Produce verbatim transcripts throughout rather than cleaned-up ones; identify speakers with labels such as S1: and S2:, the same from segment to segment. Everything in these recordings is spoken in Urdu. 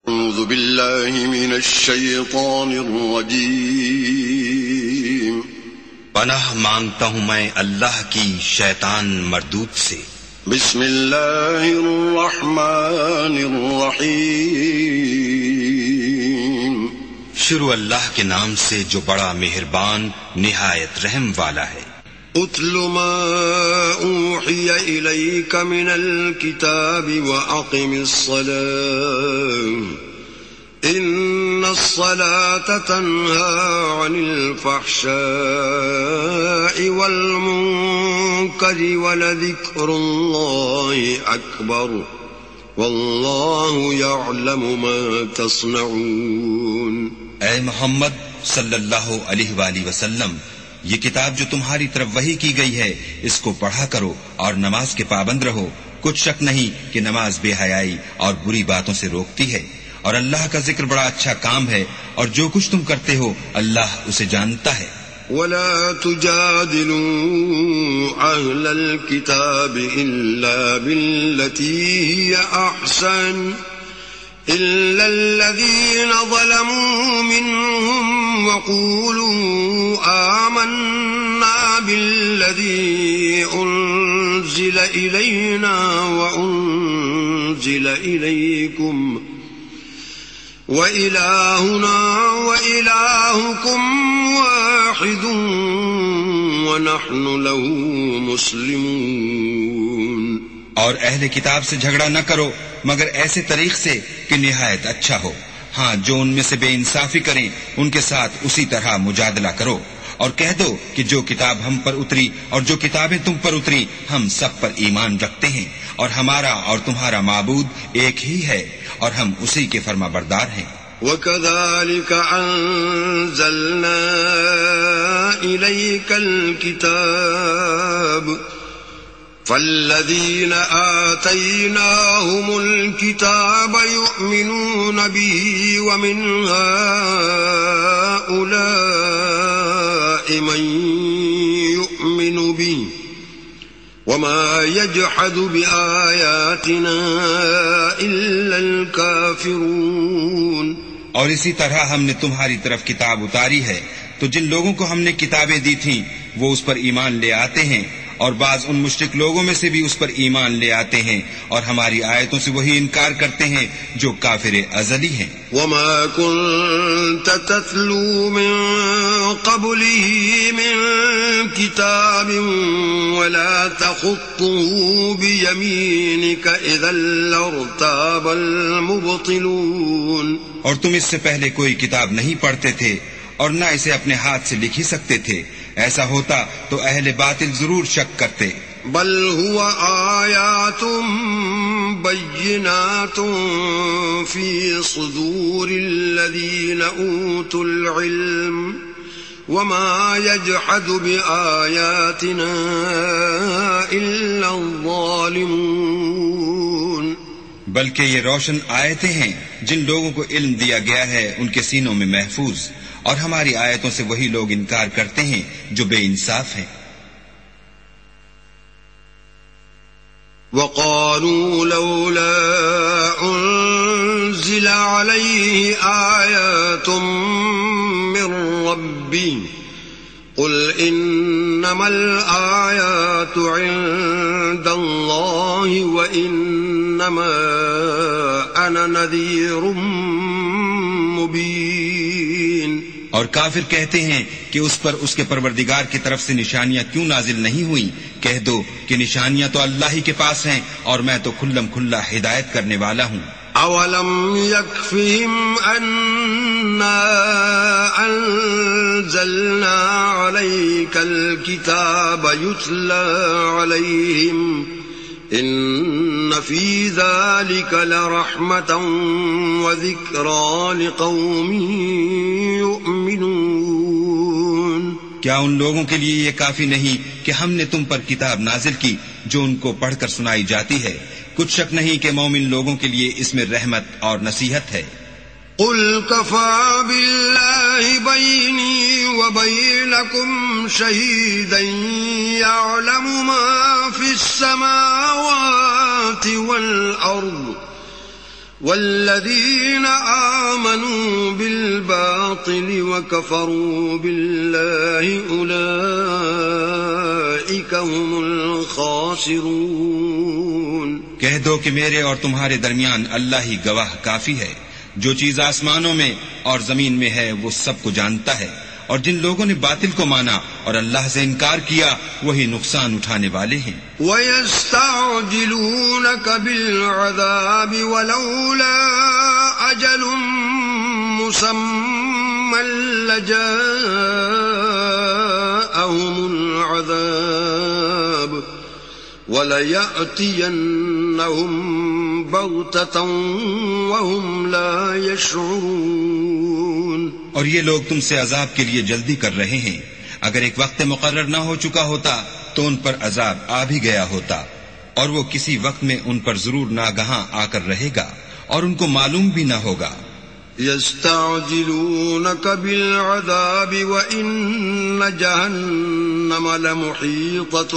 S1: اعوذ باللہ من الشیطان الرجیم
S2: پناہ مانگتا ہوں میں اللہ کی شیطان مردود سے۔
S1: بسم اللہ الرحمن الرحیم
S2: شروع اللہ کے نام سے جو بڑا مہربان نہایت رحم والا ہے۔
S1: اتل ما اوحی الیک من الکتاب واقم الصلاة ان الصلاة تنہی عن الفحشاء والمنکر ولذکر اللہ اکبر واللہ یعلم ما تصنعون۔
S2: اے محمد صلی اللہ علیہ وآلہ وسلم، یہ کتاب جو تمہاری طرف وحی کی گئی ہے اس کو پڑھا کرو اور نماز کے پابند رہو۔ کچھ شک نہیں کہ نماز بے حیائی اور بری باتوں سے روکتی ہے، اور اللہ کا ذکر بڑا اچھا کام ہے، اور جو کچھ تم کرتے ہو اللہ اسے جانتا ہے۔
S1: وَلَا تُجَادِلُوا أَهْلَ الْكِتَابِ إِلَّا بِالَّتِي هِيَ أَحْسَنُ إِلَّا الَّذِينَ ظَلَمُوا مِنْهُمْ وَقُولُوا آمَنَّا بِالَّذِي أُنزِلَ إِلَيْنَا وَأُنزِلَ إِلَيْكُمْ وَإِلَٰهُنَا وَإِلَٰهُكُمْ وَاحِدٌ وَنَحْنُ لَهُ مُسْلِمُونَ۔
S2: اور اہل کتاب سے جھگڑا نہ کرو مگر ایسے طریق سے کہ نہایت اچھا ہو۔ ہاں، جو ان میں سے بے انصافی کریں ان کے ساتھ اسی طرح مجادلہ کرو، اور کہہ دو کہ جو کتاب ہم پر اتری اور جو کتابیں تم پر اتری ہم سب پر ایمان رکھتے ہیں، اور ہمارا اور تمہارا معبود ایک ہی ہے، اور ہم اسی کے فرما بردار ہیں۔
S1: وَكَذَلِكَ أَنزَلْنَا إِلَيْكَ الْكِتَابَ فَالَّذِينَ آتَيْنَاهُمُ الْكِتَابَ يُؤْمِنُونَ بِهِ وَمِنْ هَؤُلَاءِ مَنْ يُؤْمِنُ بِهِ وَمَا يَجْحَدُ بِآيَاتِنَا إِلَّا الْكَافِرُونَ۔
S2: اور اسی طرح ہم نے تمہاری طرف کتاب اتاری ہے تو جن لوگوں کو ہم نے کتابیں دی تھیں وہ اس پر ایمان لے آتے ہیں، اور بعض ان مشرک لوگوں میں سے بھی اس پر ایمان لے آتے ہیں اور ہماری آیتوں سے وہی انکار کرتے ہیں جو کافر ازلی ہیں۔
S1: وَمَا كُنْتَ تَتْلُو مِن قَبْلِهِ مِن كِتَابٍ وَلَا تَخُطُّهُ بِيَمِينِكَ إِذًا لَّارْتَابَ الْمُبْطِلُونَ۔
S2: اور تم اس سے پہلے کوئی کتاب نہیں پڑھتے تھے اور نہ اسے اپنے ہاتھ سے لکھ ہی سکتے تھے، ایسا ہوتا تو اہل باطل ضرور شک کرتے۔
S1: بل هو آیات بینات فی صدور الذین اوتوا العلم وما يجحد بآیاتنا الا الظالمون۔
S2: بلکہ یہ روشن آیتیں ہیں جن لوگوں کو علم دیا گیا ہے ان کے سینوں میں محفوظ، اور ہماری آیتوں سے وہی لوگ انکار کرتے ہیں جو بے انصاف ہیں۔
S1: وَقَالُوا لَوْلَا أُنزِلَ عَلَيْهِ آيَاتٌ مِّن رَّبِّهِ قُلْ إِنَّمَا الْآيَاتُ عِندَ اللَّهِ وَإِنَّمَا أَنَا نَذِيرٌ مُّبِينٌ۔
S2: اور کافر کہتے ہیں کہ اس پر اس کے پروردگار کی طرف سے نشانیاں کیوں نازل نہیں ہوئیں؟ کہہ دو کہ نشانیاں تو اللہ ہی کے پاس ہیں اور میں تو کھلم کھلا ہدایت کرنے والا ہوں۔
S1: اولم یکفہم انا انزلنا علیک الکتاب یتلی علیہم ان فی ذلک لرحمتا وذکرى لقوم یؤمنون۔
S2: کیا ان لوگوں کے لیے یہ کافی نہیں کہ ہم نے تم پر کتاب نازل کی جو ان کو پڑھ کر سنائی جاتی ہے؟ کچھ شک نہیں کہ مومن لوگوں کے لیے اس میں رحمت اور نصیحت ہے۔
S1: قل كفى بالله بيني وبينكم شهيدا يعلم ما في السماوات والأرض والذين آمنوا بالباطل وكفروا بالله أولئك هم الخاسرون.
S2: کہہ دو کہ میرے اور تمہارے درمیان اللہ ہی گواہ کافی ہے. جو چیز آسمانوں میں اور زمین میں ہے وہ سب کو جانتا ہے، اور جن لوگوں نے باطل کو مانا اور اللہ سے انکار کیا وہی نقصان اٹھانے والے ہیں.
S1: وَيَسْتَعْجِلُونَكَ بِالْعَذَابِ وَلَوْلَا أَجَلٌ مُّسَمًّى لَّجَاءَهُمُ الْعَذَابُ وَلَيَأْتِيَنَّهُم بَغْتَةً وَهُمْ لَا يَشْعُرُونَ.
S2: اور یہ لوگ تم سے عذاب کے لیے جلدی کر رہے ہیں. اگر ایک وقت مقرر نہ ہو چکا ہوتا تو ان پر عذاب آ بھی گیا ہوتا، اور وہ کسی وقت میں ان پر ضرور ناگہاں آ کر رہے گا اور ان کو معلوم بھی نہ ہوگا.
S1: يستعجلونك بالعذاب وإن جهنم لمحيطة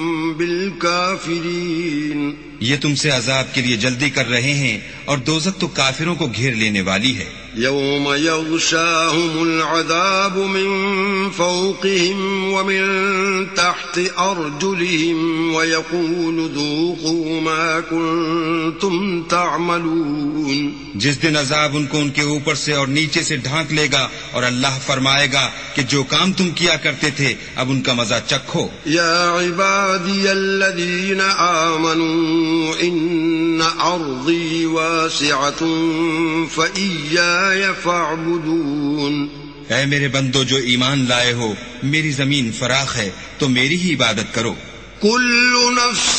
S1: بالكافرين.
S2: یہ تم سے عذاب کے لیے جلدی کر رہے ہیں اور دوزخ تو کافروں کو گھیر لینے والی ہے.
S1: يوم يغشاهم العذاب من فوقهم ومن تحت أرجلهم ويقول ذوقوا ما كنتم تعملون.
S2: جس دن عذاب ان کو ان کے اوپر سے اور نیچے سے ڈھانک لے گا اور اللہ فرمائے گا کہ جو کام تم کیا کرتے تھے اب ان کا مزہ چکھو.
S1: يا عبادي الذين آمنوا إن أرضي واسعة فإياي فاعبدون.
S2: اے میرے بندو جو ایمان لائے ہو، میری زمین فراخ ہے تو میری ہی عبادت کرو.
S1: كل نفس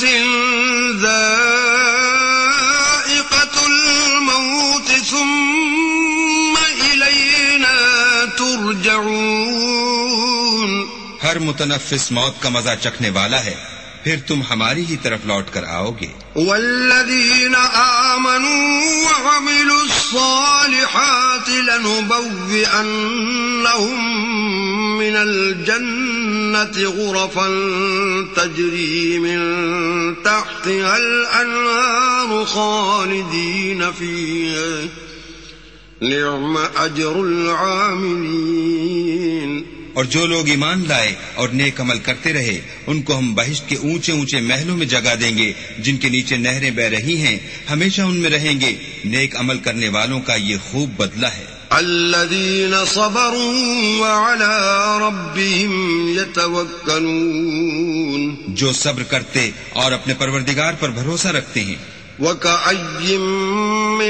S1: ذائقة الموت ثم إلينا ترجعون.
S2: ہر متنفس موت کا مزہ چکھنے والا ہے، پھر تم ہماری ہی طرف لوٹ کر آؤ گے.
S1: والذین آمنوا وعملوا الصالحات لنبوئنهم من الجنة غرفا تجری من تحتها الانہار خالدین فیہا نعم اجر العاملین.
S2: اور جو لوگ ایمان لائے اور نیک عمل کرتے رہے ان کو ہم بہشت کے اونچے اونچے محلوں میں جگہ دیں گے جن کے نیچے نہریں بہ رہی ہیں، ہمیشہ ان میں رہیں گے. نیک عمل کرنے والوں کا یہ خوب بدلہ ہے.
S1: الذین صبروا وعلی ربهم یتوکلون.
S2: جو صبر کرتے اور اپنے پروردگار پر بھروسہ رکھتے ہیں.
S1: وَكَأَيٍّ مِّن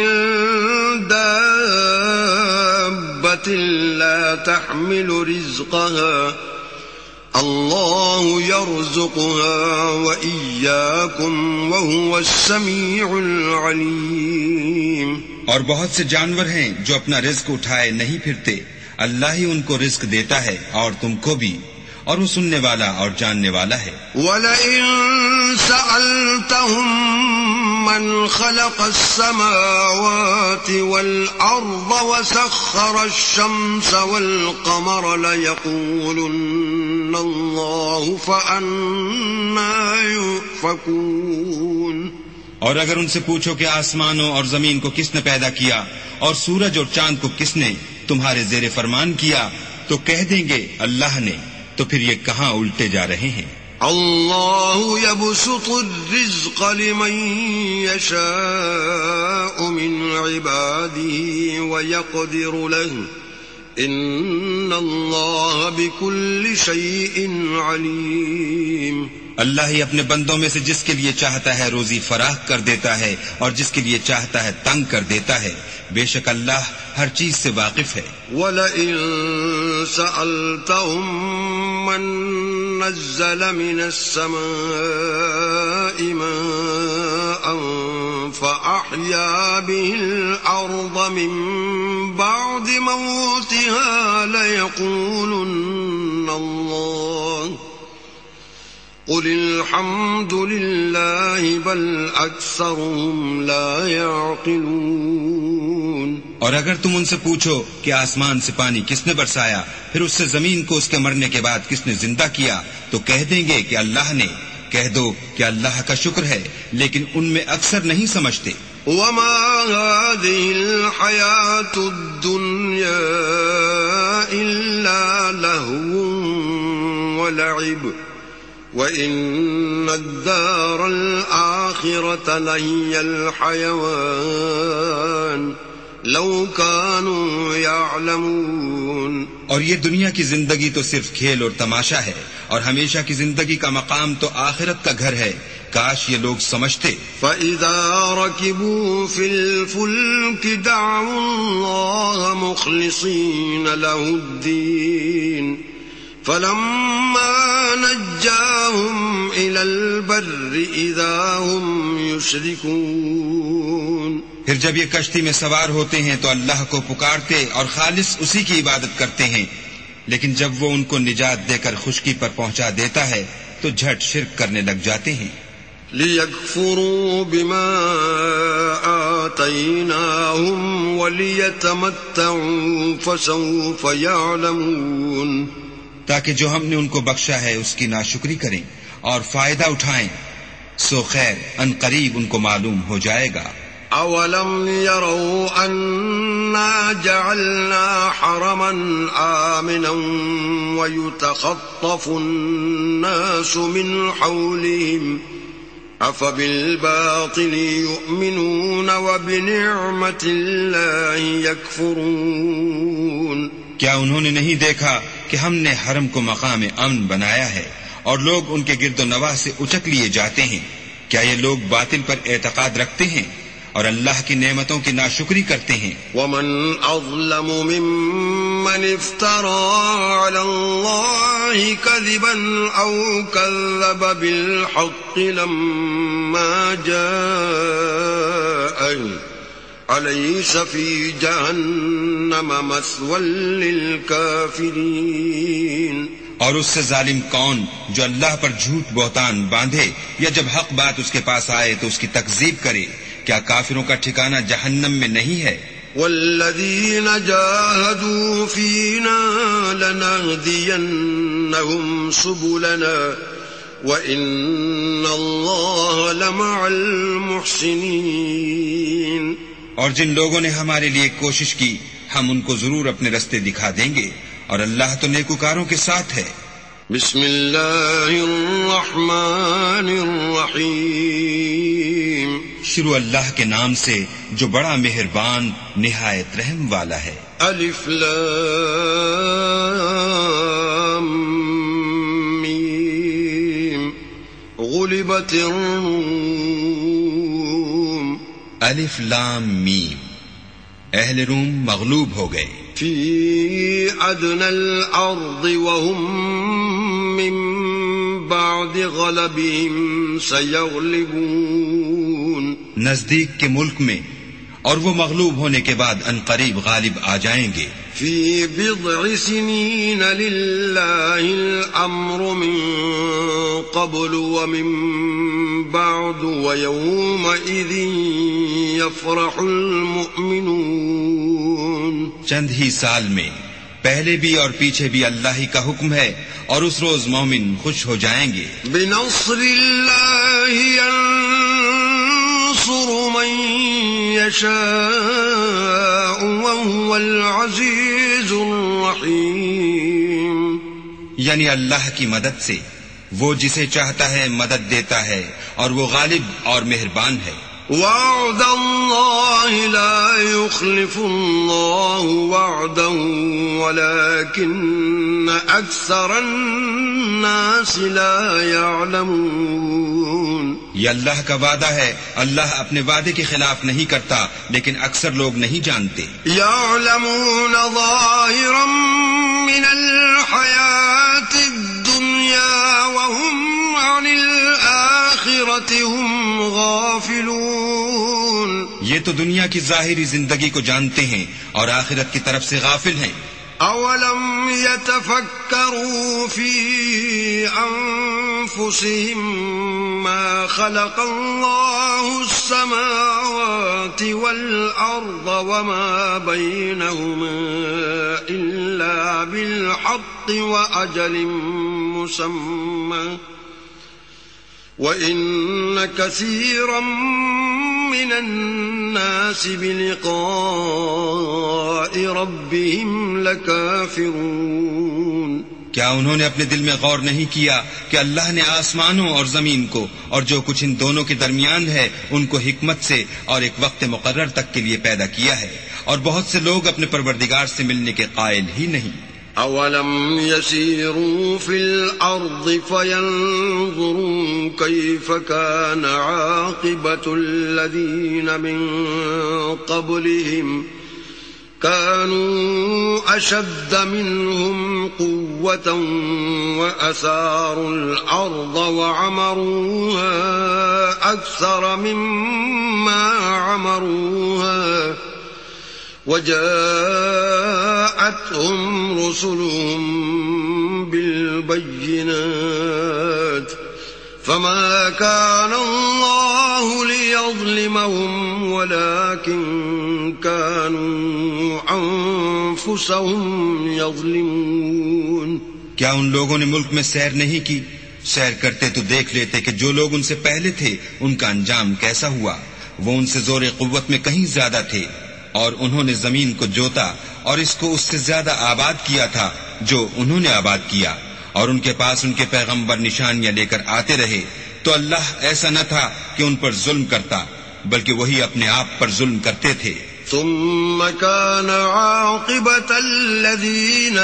S1: دَابَّةٍ لَّا تَحْمِلُ رِزْقَهَا اللَّهُ يَرْزُقُهَا وَإِيَّاكُمْ وَهُوَ السَّمِيعُ الْعَلِيمُ. اور بہت سے جانور ہیں جو اپنا رزق اٹھائے نہیں پھرتے، اللہ ہی ان کو رزق دیتا ہے اور تم کو بھی، اور وہ سننے والا اور جاننے والا ہے. وَلَئِن سَأَلْتَهُم مَّنْ خَلَقَ السَّمَاوَاتِ وَالْأَرْضَ وَسَخَّرَ الشَّمْسَ وَالْقَمَرَ لَيَقُولُنَّ اللَّهُ فَأَنَّىٰ يُؤْفَكُونَ.
S2: اور اگر ان سے پوچھو کہ آسمانوں اور زمین کو کس نے پیدا کیا اور سورج اور چاند کو کس نے تمہارے زیر فرمان کیا تو کہہ دیں گے اللہ نے، تو پھر یہ کہاں الٹے جا رہے ہیں.
S1: اللہ یبسط الرزق لمن یشاء من عباده ویقدر له ان اللہ بكل شیء علیم.
S2: اللہ ہی اپنے بندوں میں سے جس کے لیے چاہتا ہے روزی فراخ کر دیتا ہے اور جس کے لیے چاہتا ہے تنگ کر دیتا ہے. بے شک اللہ ہر چیز سے واقف ہے.
S1: وَلَئِن سَأَلْتَهُم مَّن نَّزَّلَ مِنَ السَّمَاءِ مَاءً فَأَحْيَا بِهِ الْأَرْضَ مِن بَعْدِ مَوْتِهَا لَيَقُولُنَّ اللَّهُ قُلِ الْحَمْدُ لِلَّهِ بَلْ أَكْثَرُهُمْ لَا يَعْقِلُونَ.
S2: اور اگر تم ان سے پوچھو کہ آسمان سے پانی کس نے برسایا، پھر اس سے زمین کو اس کے مرنے کے بعد کس نے زندہ کیا، تو کہہ دیں گے کہ اللہ نے. کہہ دو کہ اللہ کا شکر ہے، لیکن ان میں اکثر نہیں سمجھتے.
S1: وما هذه الحياة الدنيا إلا لهو ولعب وإن الدار الآخرة لهي الحيوان لو كانوا يعلمون.
S2: اور یہ دنیا کی زندگی تو صرف کھیل اور تماشا ہے، اور ہمیشہ کی زندگی کا مقام تو آخرت کا گھر ہے، کاش یہ لوگ سمجھتے.
S1: فَإِذَا رَكِبُوا فِي الْفُلْكِ دَعَوُا اللَّهَ مُخْلِصِينَ لَهُ الدِّينَ فَلَمَّا نَجَّاهُمْ إِلَى الْبَرِّ إِذَا هُمْ يُشْرِكُونَ.
S2: پھر جب یہ کشتی میں سوار ہوتے ہیں تو اللہ کو پکارتے اور خالص اسی کی عبادت کرتے ہیں، لیکن جب وہ ان کو نجات دے کر خشکی پر پہنچا دیتا ہے تو جھٹ شرک کرنے لگ جاتے ہیں.
S1: لِيَكْفُرُوا بِمَا آتَيْنَاهُمْ وَلِيَتَمَتَّعُوا فَسَوْفَ يَعْلَمُونَ.
S2: تاکہ جو ہم نے ان کو بخشا ہے اس کی ناشکری کریں اور فائدہ اٹھائیں، سو خیر ان قریب ان کو معلوم ہو جائے گا.
S1: اولم يروا انا جعلنا حرما آمنا ويتخطف الناس من حولهم افبالباطل يؤمنون وبنعمة الله يكفرون.
S2: کیا انہوں نے نہیں دیکھا کہ ہم نے حرم کو مقام امن بنایا ہے اور لوگ ان کے گرد و نواح سے اچک لیے جاتے ہیں؟ کیا یہ لوگ باطل پر اعتقاد رکھتے ہیں اور اللہ کی نعمتوں کی ناشکری کرتے ہیں؟
S1: ومن اظلم ممن افترى على الله كذبا او كذب بالحق لما جاءه أليس في جهنم مثوى للكافرين.
S2: اور اس سے ظالم کون جو اللہ پر جھوٹ بہتان باندھے یا جب حق بات اس کے پاس آئے تو اس کی تکذیب کرے؟ کیا کافروں کا ٹھکانہ جہنم میں نہیں ہے؟
S1: والذین جاہدوا فینا لنہدینہم سبلنا وإن اللہ لمع المحسنین.
S2: اور جن لوگوں نے ہمارے لیے کوشش کی ہم ان کو ضرور اپنے رستے دکھا دیں گے، اور اللہ تو نیکوکاروں کے ساتھ ہے.
S1: بسم اللہ الرحمن الرحیم.
S2: شروع اللہ کے نام سے جو بڑا مہربان نہایت رحم والا ہے.
S1: الف لام میم. غلبت الروم.
S2: الف لام میم. اہل روم مغلوب ہو گئے.
S1: فی ادنى الارض وهم من بعد غلبهم سيغلبون.
S2: نزدیک کے ملک میں اور وہ مغلوب ہونے کے بعد انقریب غالب آ جائیں گے.
S1: فی بضع سنین للہ الامر من قبل ومن بعد ویومئذ یفرح المؤمنون.
S2: چند ہی سال میں پہلے بھی اور پیچھے بھی اللہ ہی کا حکم ہے، اور اس روز مومن خوش ہو جائیں گے.
S1: بنصر اللہ ينصر من يشاء وهو العزيز الرحيم.
S2: یعنی اللہ کی مدد سے وہ جسے چاہتا ہے مدد دیتا ہے، اور وہ غالب اور مہربان ہے.
S1: وعد اللہ لا يخلف اللہ وعده ولكن اکثر الناس لا يعلمون.
S2: یہ اللہ کا وعدہ ہے، اللہ اپنے وعدے کے خلاف نہیں کرتا، لیکن اکثر لوگ نہیں جانتے.
S1: يعلمون ظاہرا من الحیاة الدنیا وهم عن الآخرة هم غافلون.
S2: یہ تو دنیا کی ظاہری زندگی کو جانتے ہیں اور آخرت کی طرف سے غافل ہیں.
S1: اولم يتفکروا فی انفسهم ما خلق اللہ السماوات والارض وما بینهما الا بالحق واجل مسمى وَإِنَّ كَثِيرًا مِّنَ النَّاسِ بِلِقَاءِ رَبِّهِمْ لَكَافِرُونَ
S2: کیا انہوں نے اپنے دل میں غور نہیں کیا کہ اللہ نے آسمانوں اور زمین کو اور جو کچھ ان دونوں کے درمیان ہے ان کو حکمت سے اور ایک وقت مقرر تک کے لیے پیدا کیا ہے، اور بہت سے لوگ اپنے پروردگار سے ملنے کے قائل ہی نہیں۔
S1: أَوَلَمْ يَسِيرُوا فِي الْأَرْضِ فَيَنْظُرُوا كَيْفَ كَانَ عَاقِبَةُ الَّذِينَ مِنْ قَبْلِهِمْ كَانُوا أَشَدَّ مِنْهُمْ قُوَّةً وَأَثَارُوا الْأَرْضَ وَعَمَرُوهَا أَكْثَرَ مِمَّا عَمَرُوهَا وَجَاءَتْهُمْ رُسُلُهُم بِالْبَيِّنَاتِ فَمَا كَانَ اللَّهُ لِيَظْلِمَهُمْ وَلَكِن كَانُوا أَنفُسَهُمْ يَظْلِمُونَ
S2: کیا ان لوگوں نے ملک میں سیر نہیں کی؟ سیر کرتے تو دیکھ لیتے کہ جو لوگ ان سے پہلے تھے ان کا انجام کیسا ہوا۔ وہ ان سے زور قوت میں کہیں زیادہ تھے، اور انہوں نے زمین کو جوتا اور اس کو اس سے زیادہ آباد کیا تھا جو انہوں نے آباد کیا، اور ان کے پاس ان کے پیغمبر نشانیاں لے کر آتے رہے، تو اللہ ایسا نہ تھا کہ ان پر ظلم کرتا، بلکہ وہی اپنے آپ پر ظلم کرتے تھے۔
S1: ثم كان عاقبة الذين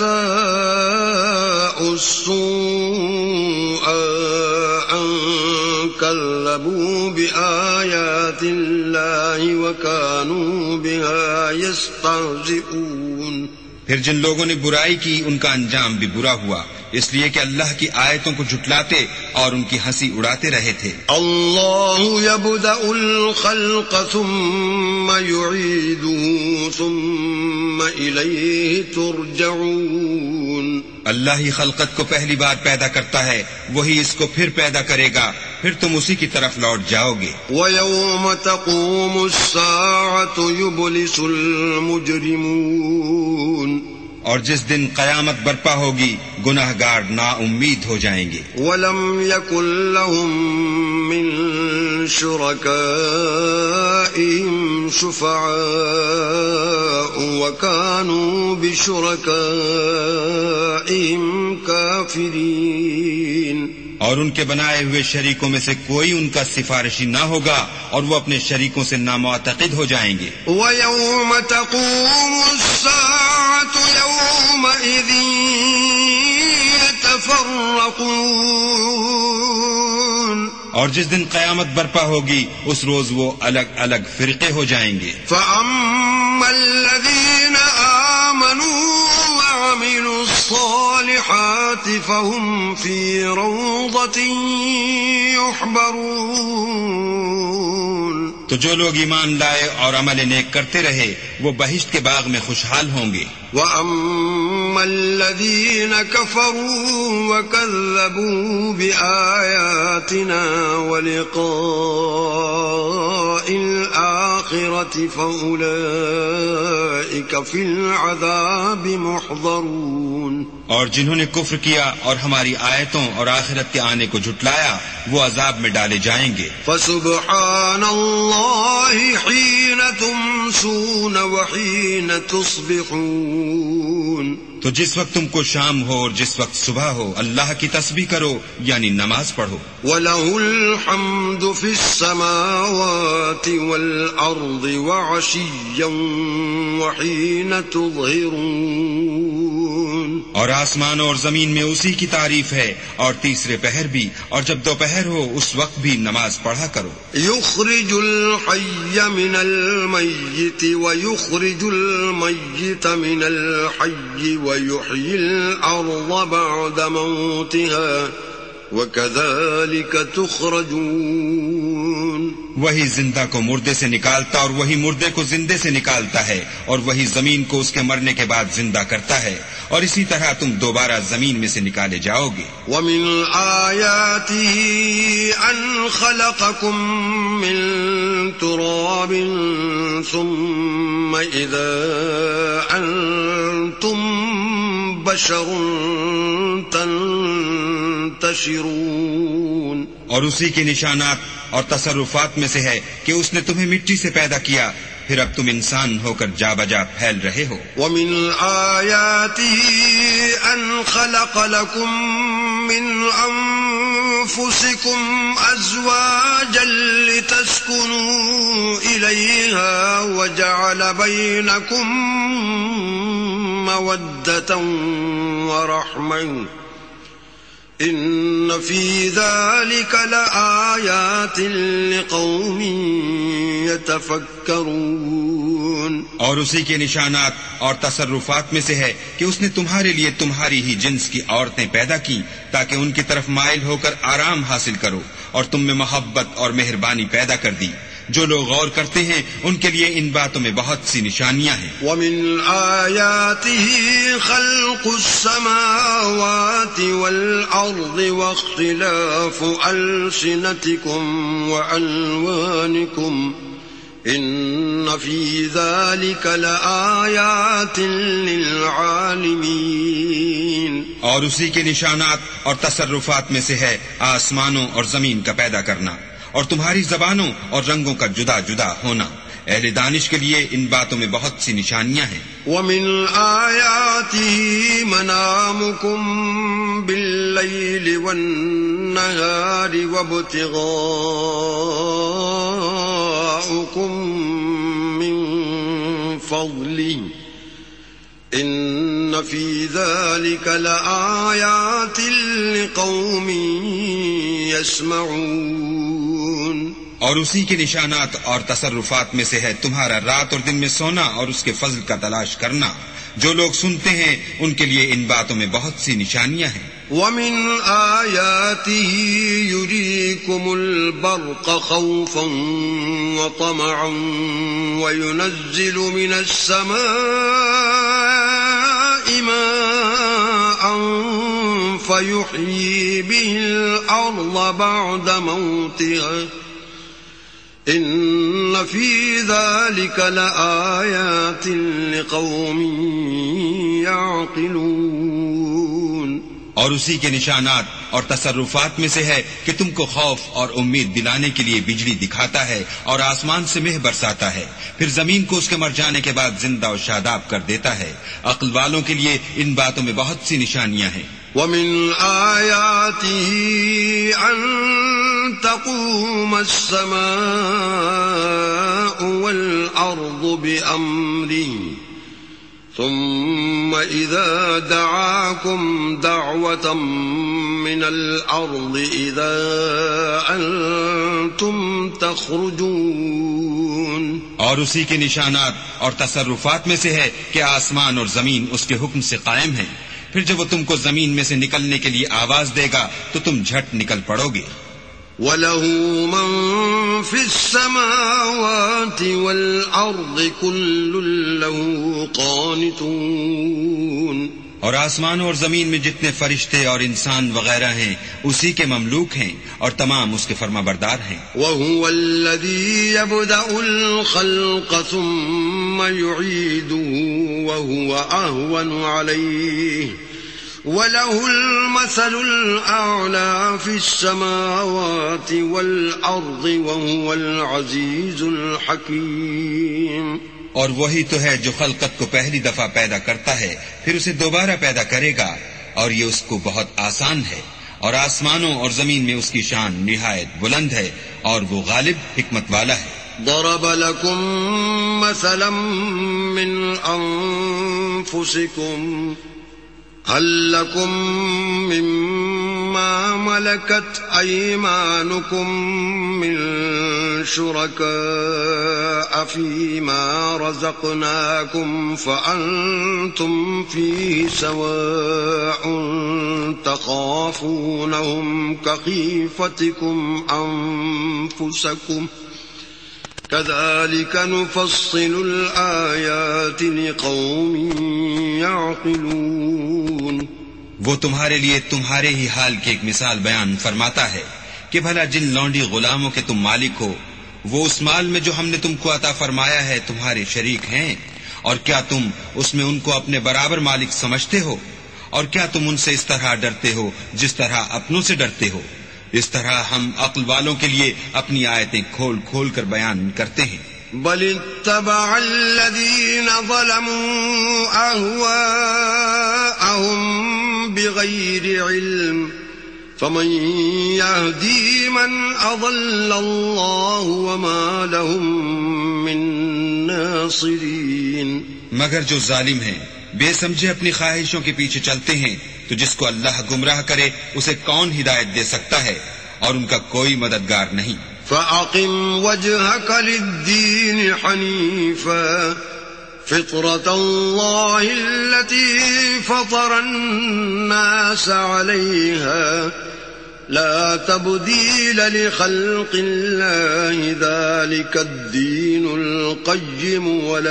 S1: أساءوا السوء أن كذبوا بآيات الله وكانوا بها يستهزئون۔
S2: پھر جن لوگوں نے برائی کی ان کا انجام بھی برا ہوا، اس لیے کہ اللہ کی آیتوں کو جھٹلاتے اور ان کی ہنسی اڑاتے رہے تھے۔
S1: اللہ یبدأ الخلق ثم یعیدہ ثم الیہ ترجعون۔
S2: اللہ ہی خلقت کو پہلی بار پیدا کرتا ہے، وہی اس کو پھر پیدا کرے گا، پھر تم اسی کی طرف لوٹ جاؤ گے۔
S1: وَيَوْمَ تَقُومُ السَّاعَةُ يُبْلِسُ الْمُجْرِمُونَ۔
S2: اور جس دن قیامت برپا ہوگی گناہگار نا امید ہو جائیں گے۔
S1: وَلَمْ يَكُنْ لَهُم مِّن شُرَكَائِهِمْ شُفَعَاءُ وَكَانُوا بِشُرَكَائِهِمْ كَافِرِينَ۔
S2: اور ان کے بنائے ہوئے شریکوں میں سے کوئی ان کا سفارشی نہ ہوگا اور وہ اپنے شریکوں سے نامعتقد ہو جائیں گے۔
S1: وَيَوْمَ تَقُومُ السَّاعَةُ يَوْمَئِذٍ يَتَفَرَّقُونَ۔
S2: اور جس دن قیامت برپا ہوگی اس روز وہ الگ الگ فرقے ہو جائیں گے۔
S1: فَأَمَّا الَّذِينَ آمَنُوا وَعَمِلُوا الصَّالِحَاتِ فَهُمْ فِي رَوْضَةٍ يُحْبَرُونَ۔
S2: تو جو لوگ ایمان لائے اور عمل نیک کرتے رہے وہ بہشت کے باغ میں خوشحال ہوں گے۔
S1: وَأَمَّا الَّذِينَ كَفَرُوا وَكَذَّبُوا بِآيَاتِنَا وَلِقَاءِ الْآخِرَةِ فَأُولَئِكَ فِي الْعَذَابِ مُحْضَرُونَ۔
S2: اور جنہوں نے کفر کیا اور ہماری آیتوں اور آخرت کے آنے کو جھٹلایا وہ عذاب میں ڈالے جائیں گے۔
S1: فَسُبْحَانَ اللَّهِ حِينَ تُمْسُونَ وَحِينَ تُصْبِحُونَ۔
S2: تو جس وقت تم کو شام ہو اور جس وقت صبح ہو اللہ کی تسبیح کرو یعنی نماز پڑھو۔
S1: وَلَهُ الْحَمْدُ فِي السَّمَاوَاتِ وَالْأَرْضِ وَعَشِيًّا وَحِينَ تُظْهِرُونَ۔
S2: اور آسمانوں اور زمین میں اسی کی تعریف ہے، اور تیسرے پہر بھی، اور جب دوپہر ہو اس وقت بھی نماز پڑھا کرو۔
S1: يُخْرِجُ الْحَيَّ مِنَ الْمَيِّتِ وَيُخْرِجُ الْمَيِّتَ مِنَ الْحَيِّ وَيُحْيِي الْأَرْضَ بَعْدَ مَوْتِهَا وَكَذَلِكَ تُخْرَجُونَ۔
S2: وہی زندہ کو مردے سے نکالتا اور وہی مردے کو زندے سے نکالتا ہے، اور وہی زمین کو اس کے مرنے کے بعد زندہ کرتا ہے، اور اسی طرح تم دوبارہ زمین میں سے نکالے جاؤ گے۔
S1: وَمِنْ آيَاتِهِ أَنْ خَلَقَكُم مِّن تُرَابٍ ثُمَّ إِذَا أَنْتُمْ بَشَرٌ تَنْتَشِرُونَ۔
S2: اور اسی کے نشانات اور تصرفات میں سے ہے کہ اس نے تمہیں مٹی سے پیدا کیا، پھر اب تم انسان ہو کر جا بجا پھیل رہے ہو۔
S1: وَمِنْ آيَاتِهِ أَنْ خَلَقَ لَكُم مِّنْ أَنفُسِكُمْ أَزْوَاجًا لِتَسْكُنُوا إِلَيْهَا وَجَعَلَ بَيْنَكُم مَّوَدَّةً وَرَحْمَةً إِنَّ فِي ذَلِكَ لَآيَاتٍ لِقَوْمٍ يَتَفَكَّرُونَ۔
S2: اور اسی کے نشانات اور تصرفات میں سے ہے کہ اس نے تمہارے لیے تمہاری ہی جنس کی عورتیں پیدا کی تاکہ ان کی طرف مائل ہو کر آرام حاصل کرو، اور تم میں محبت اور مہربانی پیدا کر دی۔ جو لوگ غور کرتے ہیں ان کے لیے ان باتوں میں بہت سی نشانیاں ہیں۔
S1: وَمِنْ آيَاتِهِ خَلْقُ السَّمَاوَاتِ وَالْأَرْضِ وَاخْتِلَافُ أَلْسِنَتِكُمْ وَأَلْوَانِكُمْ إِنَّ فِي ذَلِكَ لَآيَاتٍ لِلْعَالِمِينَ۔
S2: اور اسی کے نشانات اور تصرفات میں سے ہے آسمانوں اور زمین کا پیدا کرنا اور تمہاری زبانوں اور رنگوں کا جدا جدا ہونا۔ اہل دانش کے لیے ان باتوں میں بہت سی نشانیاں ہیں۔
S1: وَمِنْ آيَاتِهِ مَنَامُكُمْ بِاللَّيْلِ وَالنَّهَارِ وَابْتِغَاؤُكُمْ مِنْ فَضْلِهِ إِنَّ فِي ذَلِكَ لَآيَاتٍ لِقَوْمٍ يَسْمَعُونَ۔
S2: اور اسی کے نشانات اور تصرفات میں سے ہے تمہارا رات اور دن میں سونا اور اس کے فضل کا تلاش کرنا۔ جو لوگ سنتے ہیں ان کے لیے ان باتوں میں بہت سی نشانیاں ہیں۔
S1: وَمِنْ آيَاتِهِ يُرِيكُمُ الْبَرْقَ خَوْفًا وَطَمَعًا وَيُنَزِّلُ مِنَ السَّمَاءِ مَاءً فَيُحْيِي بِهِ الْأَرْضَ بَعْدَ مَوْتِهَا إِنَّ فِي ذَلِكَ لَآيَاتٍ لِقَوْمٍ يَعْقِلُونَ۔
S2: اور اسی کے نشانات اور تصرفات میں سے ہے کہ تم کو خوف اور امید دلانے کے لیے بجلی دکھاتا ہے اور آسمان سے مہ برساتا ہے، پھر زمین کو اس کے مر جانے کے بعد زندہ و شاداب کر دیتا ہے۔ عقل والوں کے لیے ان باتوں میں بہت سی نشانیاں ہیں۔
S1: وَمِنْ آيَاتِهِ أَن تَقُومَ السَّمَاءُ وَالْأَرْضُ بِأَمْرِهِ ثُمَّ إِذَا دَعَاكُمْ دَعْوَةً مِّنَ الْأَرْضِ إِذَا أَنْتُمْ تَخْرُجُونَ۔
S2: اور اسی کے نشانات اور تصرفات میں سے ہے کہ آسمان اور زمین اس کے حکم سے قائم ہیں، پھر جب وہ تم کو زمین میں سے نکلنے کے لیے آواز دے گا تو تم جھٹ نکل پڑو گے۔
S1: وَلَهُ مَن فِي السَّمَاوَاتِ وَالْأَرْضِ كُلٌّ لَّهُ قَانِتُونَ۔
S2: اور آسمانوں اور زمین میں جتنے فرشتے اور انسان وغیرہ ہیں اسی کے مملوک ہیں اور تمام اس کے فرما بردار ہیں۔
S1: وَهُوَ الَّذِي يَبْدَأُ الْخَلْقَ ثُمَّ يُعِيدُهُ وَهُوَ أَهْوَنُ عَلَيْهِ وَلَهُ الْمَثَلُ الْأَعْلَى فِي السَّمَاوَاتِ وَالْأَرْضِ وَهُوَ الْعَزِيزُ الْحَكِيمُ۔
S2: اور وہی تو ہے جو خلقت کو پہلی دفعہ پیدا کرتا ہے پھر اسے دوبارہ پیدا کرے گا، اور یہ اس کو بہت آسان ہے، اور آسمانوں اور زمین میں اس کی شان نہایت بلند ہے، اور وہ غالب حکمت والا ہے۔
S1: ضرب لكم مثلا من أنفسكم هل لكم مما ملكت أيمانكم من شركاء فيما رزقناكم فأنتم فيه سواء تخافونهم كخيفتكم أنفسكم كذلك نفصل الآيات لقوم يعقلون۔
S2: وہ تمہارے لیے تمہارے ہی حال کی ایک مثال بیان فرماتا ہے کہ بھلا جن لونڈی غلاموں کے تم مالک ہو وہ اس مال میں جو ہم نے تم کو عطا فرمایا ہے تمہارے شریک ہیں، اور کیا تم اس میں ان کو اپنے برابر مالک سمجھتے ہو؟ اور کیا تم ان سے اس طرح ڈرتے ہو جس طرح اپنوں سے ڈرتے ہو؟ اس طرح ہم عقل والوں کے لیے اپنی آیتیں کھول کھول کر بیان کرتے ہیں.
S1: بل اتبع الذين ظلموا أهواءهم بغير علم فمن يهدي من أضل الله وما لهم من ناصرين.
S2: مگر جو ظالم ہیں بے سمجھے اپنی خواہشوں کے پیچھے چلتے ہیں تو جس کو اللہ گمراہ کرے اسے کون ہدایت دے سکتا ہے اور ان کا کوئی مددگار نہیں.
S1: فأقم وجهك للدين حنيفا فطرة الله التي فطر الناس عليها لا تبديل لخلق الله ذلك الدين القيم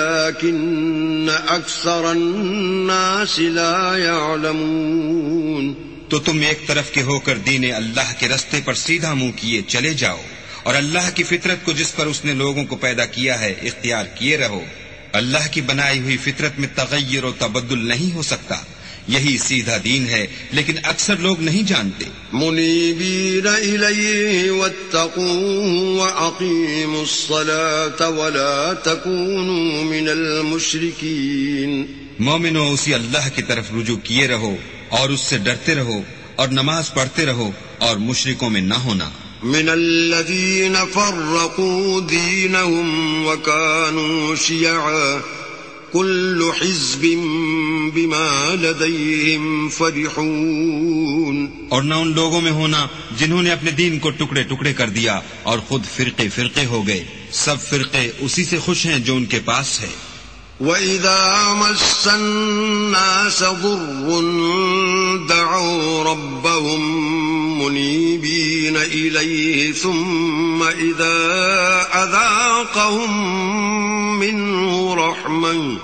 S1: ولكن أكثر الناس لا يعلمون.
S2: تو تم ایک طرف کے ہو کر دین اللہ کے رستے پر سیدھا منہ کیے چلے جاؤ اور اللہ کی فطرت کو جس پر اس نے لوگوں کو پیدا کیا ہے اختیار کیے رہو. اللہ کی بنائی ہوئی فطرت میں تغیر و تبدل نہیں ہو سکتا. یہی سیدھا دین ہے لیکن اکثر لوگ نہیں جانتے.
S1: منیبین الیہ واتقوہ واقیموا الصلاة ولا تکونوا من المشرکین.
S2: مومنو اسی اللہ کی طرف رجوع کیے رہو اور اس سے ڈرتے رہو اور نماز پڑھتے رہو اور مشرکوں میں نہ ہونا.
S1: من الذين فرقوا دينهم وكانوا شيعا كل حزب بما لديهم فرحون.
S2: اور نہ ان لوگوں میں ہونا جنہوں نے اپنے دین کو ٹکڑے ٹکڑے کر دیا اور خود فرقے فرقے ہو گئے. سب فرقے اسی سے خوش ہیں جو ان کے پاس ہے.
S1: وَإِذَا مَسَّ النَّاسَ ضُرٌّ دَعَوْا رَبَّهُمْ مُنِيبِينَ إِلَيْهِ ثُمَّ إِذَا أَذَاقَهُم مِّنْهُ رَحْمَةً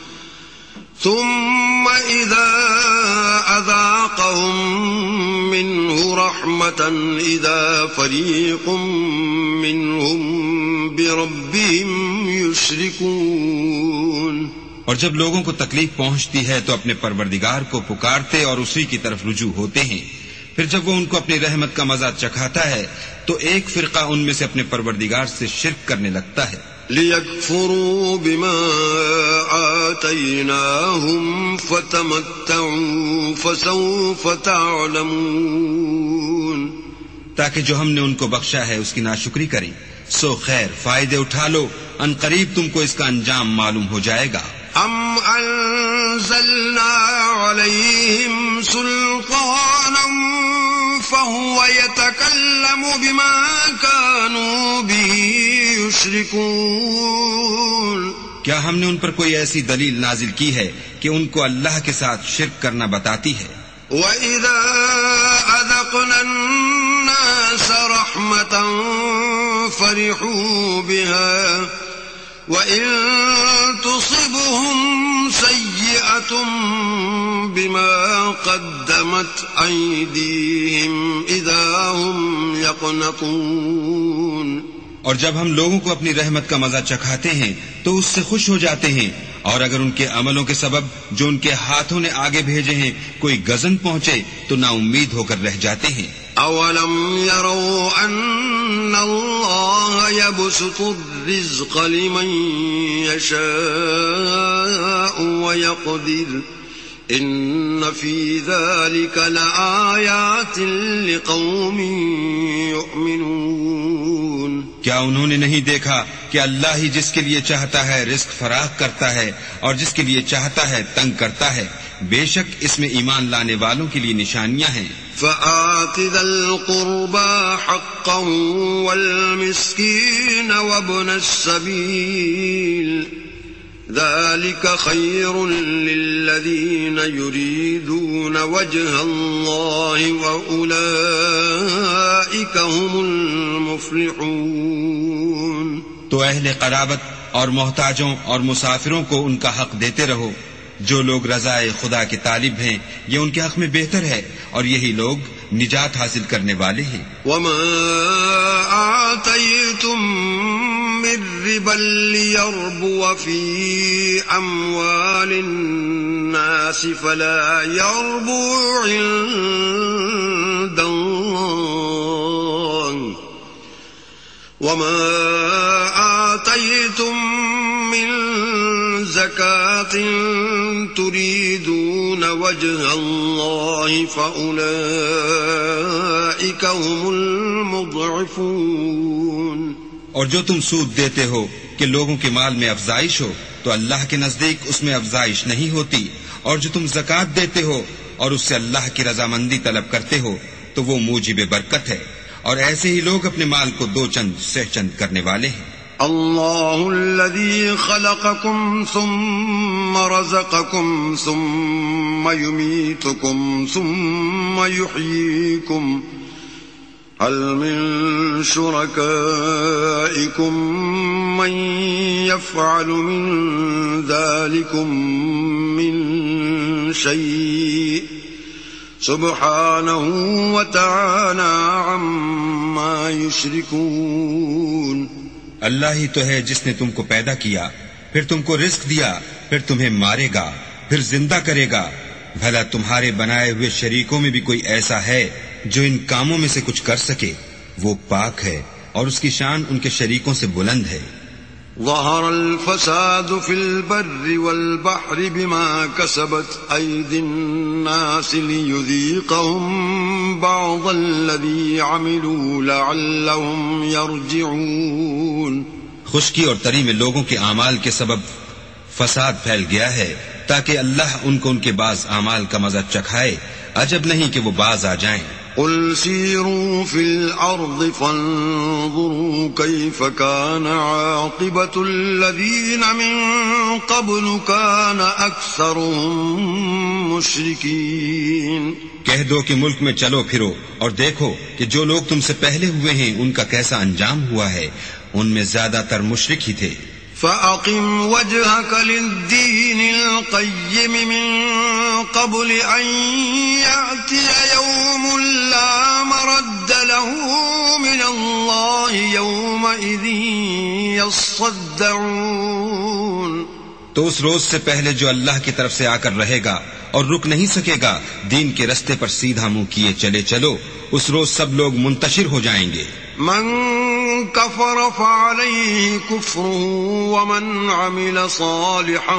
S1: ثُمَّ إِذَا أَذَاقَهُم مِّنْهُ رَحْمَةً إِذَا فَرِيقٌ مِّنْهُم بِرَبِّهِمْ يُشْرِكُونَ.
S2: اور جب لوگوں کو تکلیف پہنچتی ہے تو اپنے پروردگار کو پکارتے اور اسی کی طرف رجوع ہوتے ہیں. پھر جب وہ ان کو اپنی رحمت کا مزہ چکھاتا ہے تو ایک فرقہ ان میں سے اپنے پروردگار سے شرک کرنے لگتا ہے.
S1: لِيَكْفُرُوا بِمَا آتَيْنَاهُمْ فَتَمَتَّعُوا فَسَوْفَ تَعْلَمُونَ.
S2: تاکہ جو ہم نے ان کو بخشا ہے اس کی ناشکری کریں. سو خیر فائدے اٹھا لو، ان قریب تم کو اس کا انجام معلوم ہو جائے گا.
S1: ام انزلنا علیہم سلطانا فهو يتكلم بما كانوا به يشركون.
S2: کیا ہم نے ان پر کوئی ایسی دلیل نازل کی ہے کہ ان کو اللہ کے ساتھ شرک کرنا بتاتی ہے؟
S1: وَإِذَا أَذَقْنَا النَّاسَ رَحْمَةً فَرِحُوا بِهَا وَإِن تُصِبْهُمْ سَيِّئَةٌ بِمَا قَدَّمَتْ أَيْدِيهِمْ إِذَا هُمْ يَقْنَطُونَ.
S2: اور جب ہم لوگوں کو اپنی رحمت کا مزہ چکھاتے ہیں تو اس سے خوش ہو جاتے ہیں، اور اگر ان کے عملوں کے سبب جو ان کے ہاتھوں نے آگے بھیجے ہیں کوئی غضن پہنچے تو نا امید ہو کر رہ جاتے ہیں.
S1: اولم يروا ان اللہ يبسط الرزق لمن يشاء ويقدر ان في ذلك لآیات لقوم یؤمنون.
S2: کیا انہوں نے نہیں دیکھا کہ اللہ ہی جس کے لیے چاہتا ہے رزق فراخ کرتا ہے اور جس کے لیے چاہتا ہے تنگ کرتا ہے؟ بے شک اس میں ایمان لانے والوں کے لیے نشانیاں ہیں.
S1: فآت ذا القربى حقا والمسكين وابن السبيل ذلك خير للذين يريدون وجه الله وأولئك هم المفلحون.
S2: تو اہل قرابت اور محتاجوں اور مسافروں کو ان کا حق دیتے رہو. جو لوگ رضائے خدا کے طالب ہیں یہ ان کے حق میں بہتر ہے اور یہی لوگ نجات حاصل کرنے والے ہیں.
S1: وما آتيتم من ربا ليربو في أموال الناس فلا يربو عند الله وما آتيتم من زكاة تريدون وجه الله فأولئك هم المضعفون.
S2: اور جو تم سود دیتے ہو کہ لوگوں کے مال میں افزائش ہو تو اللہ کے نزدیک اس میں افزائش نہیں ہوتی، اور جو تم زکوٰۃ دیتے ہو اور اس سے اللہ کی رضامندی طلب کرتے ہو تو وہ موجب برکت ہے، اور ایسے ہی لوگ اپنے مال کو دو چند سہ چند کرنے والے ہیں.
S1: اللہ الذي خلقكم ثم رزقكم ثم يميتكم ثم يحييكم هل من شركائكم من يفعل من ذلكم من شيء سبحانه وتعالى عما يشركون.
S2: اللہ ہی تو ہے جس نے تم کو پیدا کیا، پھر تم کو رزق دیا، پھر تمہیں مارے گا، پھر زندہ کرے گا. بھلا تمہارے بنائے ہوئے شریکوں میں بھی کوئی ایسا ہے جو ان کاموں میں سے کچھ کر سکے؟ وہ پاک ہے اور اس کی شان ان کے شریکوں سے بلند ہے.
S1: ظهر الفساد في البر والبحر بما كسبت أيدي الناس ليذيقهم بعض الذي عملوا لعلهم يرجعون.
S2: خشکی اور تری میں لوگوں کے اعمال کے سبب فساد پھیل گیا ہے تاکہ اللہ ان کو ان کے بعض اعمال کا مزہ چکھائے. عجب نہیں کہ وہ باز آ جائیں.
S1: قل سيروا في الأرض فانظروا كيف كان عاقبة الذين من قبل كان أكثرهم مشركين.
S2: کہہ دو کہ ملک میں چلو پھرو اور دیکھو کہ جو لوگ تم سے پہلے ہوئے ہیں ان کا کیسا انجام ہوا ہے، ان میں زیادہ تر مشرک ہی تھے.
S1: فَأَقِمْ وَجْهَكَ لِلدِّينِ الْقَيِّمِ مِنْ قَبْلِ أَنْ يَأْتِيَ يَوْمٌ لَا مَرَدَّ لَهُ مِنَ اللَّهِ يَوْمَئِذٍ يَصَّدَّعُونَ.
S2: تو اس روز سے پہلے جو اللہ کی طرف سے آ کر رہے گا اور رک نہیں سکے گا، دین کے رستے پر سیدھا منہ کیے چلے چلو، اس روز سب لوگ منتشر ہو جائیں گے.
S1: من كفر فعليه كفره ومن عمل صالحا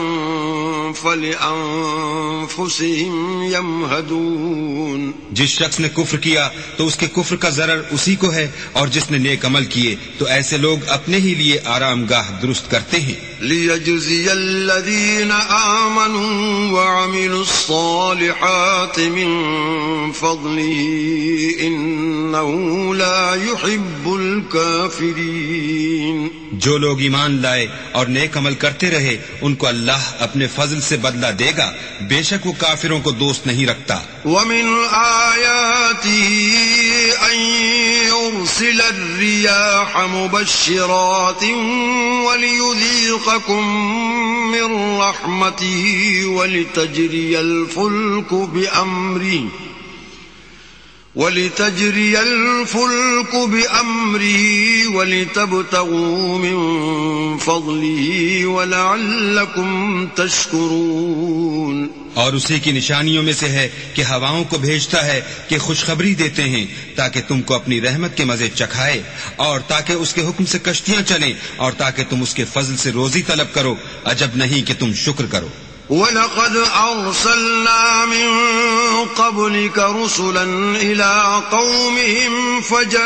S1: فلأنفسهم يمهدون.
S2: جس شخص نے کفر کیا تو اس کے کفر کا ضرر اسی کو ہے، اور جس نے نیک عمل کیے تو ایسے لوگ اپنے ہی لیے آرام گاہ درست کرتے ہیں.
S1: ليجزي الذين آمنوا وعملوا الصالحات من فضله إنه لا يحب الكافرين.
S2: جو لوگ ایمان لائے اور نیک عمل کرتے رہے ان کو اللہ اپنے فضل سے بدلہ دے گا، بے شک وہ کافروں کو دوست نہیں رکھتا.
S1: ومن آیاته ان يرسل الرياح مبشرات وليذيقكم من رحمته ولتجري الفلك بأمره وَلِتَجْرِيَ الْفُلْكُ بِأَمْرِهِ وَلِتَبْتَغُوا مِنْ فَضْلِهِ وَلَعَلَّكُمْ تَشْكُرُونَ.
S2: اور اسی کی نشانیوں میں سے ہے کہ ہواؤں کو بھیجتا ہے کہ خوشخبری دیتے ہیں تاکہ تم کو اپنی رحمت کے مزے چکھائے، اور تاکہ اس کے حکم سے کشتیاں چلیں، اور تاکہ تم اس کے فضل سے روزی طلب کرو. عجب نہیں کہ تم شکر کرو.
S1: وَلَقَدْ أَرْسَلْنَا مِن قَبْلِكَ رُسُلًا إِلَىٰ قَوْمِهِمْ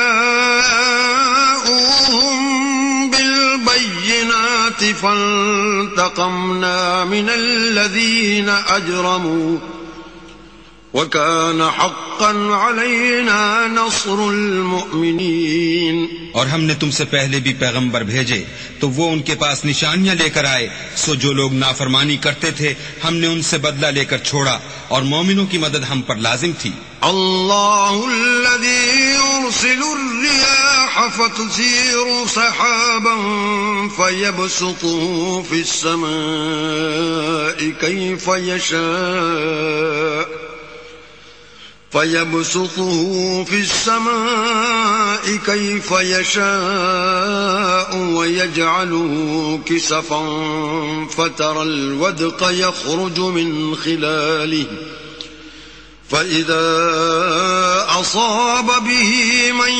S1: فَجَاءُوهُم بِالْبَيِّنَاتِ فَانْتَقَمْنَا مِنَ الَّذِينَ أَجْرَمُوا وَكَانَ حَقًّا عَلَيْنَا نَصْرُ الْمُؤْمِنِينَ.
S2: اور ہم نے تم سے پہلے بھی پیغمبر بھیجے تو وہ ان کے پاس نشانیاں لے کر آئے، سو جو لوگ نافرمانی کرتے تھے ہم نے ان سے بدلہ لے کر چھوڑا، اور مومنوں کی مدد ہم پر لازم تھی.
S1: اللہ الذی یرسل الرياح فتثير سحابا فيبسطه في السماء كيف يشاء فيبسطه في السماء كيف يشاء ويجعله كسفا فترى الودق يخرج من خلاله فَإِذَا أَصَابَ بِهِ مَن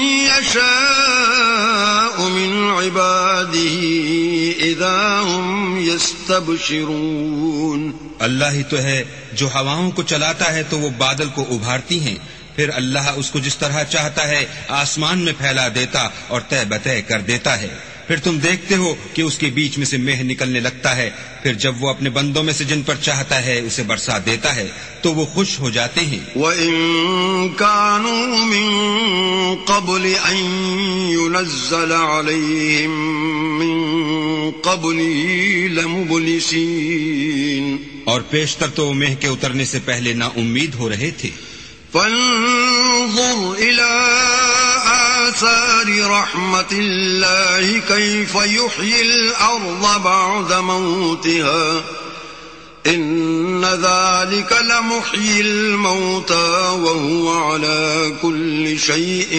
S1: يَشَاءُ مِنْ عِبَادِهِ إِذَا هُمْ يَسْتَبْشِرُونَ
S2: اللہ ہی تو ہے جو ہواؤں کو چلاتا ہے تو وہ بادل کو ابھارتی ہیں، پھر اللہ اس کو جس طرح چاہتا ہے آسمان میں پھیلا دیتا اور طے بطے کر دیتا ہے، پھر تم دیکھتے ہو کہ اس کے بیچ میں سے مہ نکلنے لگتا ہے، پھر جب وہ اپنے بندوں میں سے جن پر چاہتا ہے اسے برسا دیتا ہے تو وہ خوش ہو جاتے ہیں۔
S1: وَإِن كَانُوا مِن قَبْلِ أَن يُنَزَّلَ عَلَيْهِم مِّن قَبْلِهِ لَمُبْلِسِينَ،
S2: اور پیشتر تو وہ مہ کے اترنے سے پہلے نا امید ہو رہے تھے۔
S1: فانظر إلى آثار رحمة الله كيف يحيي الأرض بعد موتها إن ذلك لمحيي الموتى وهو على كل شيء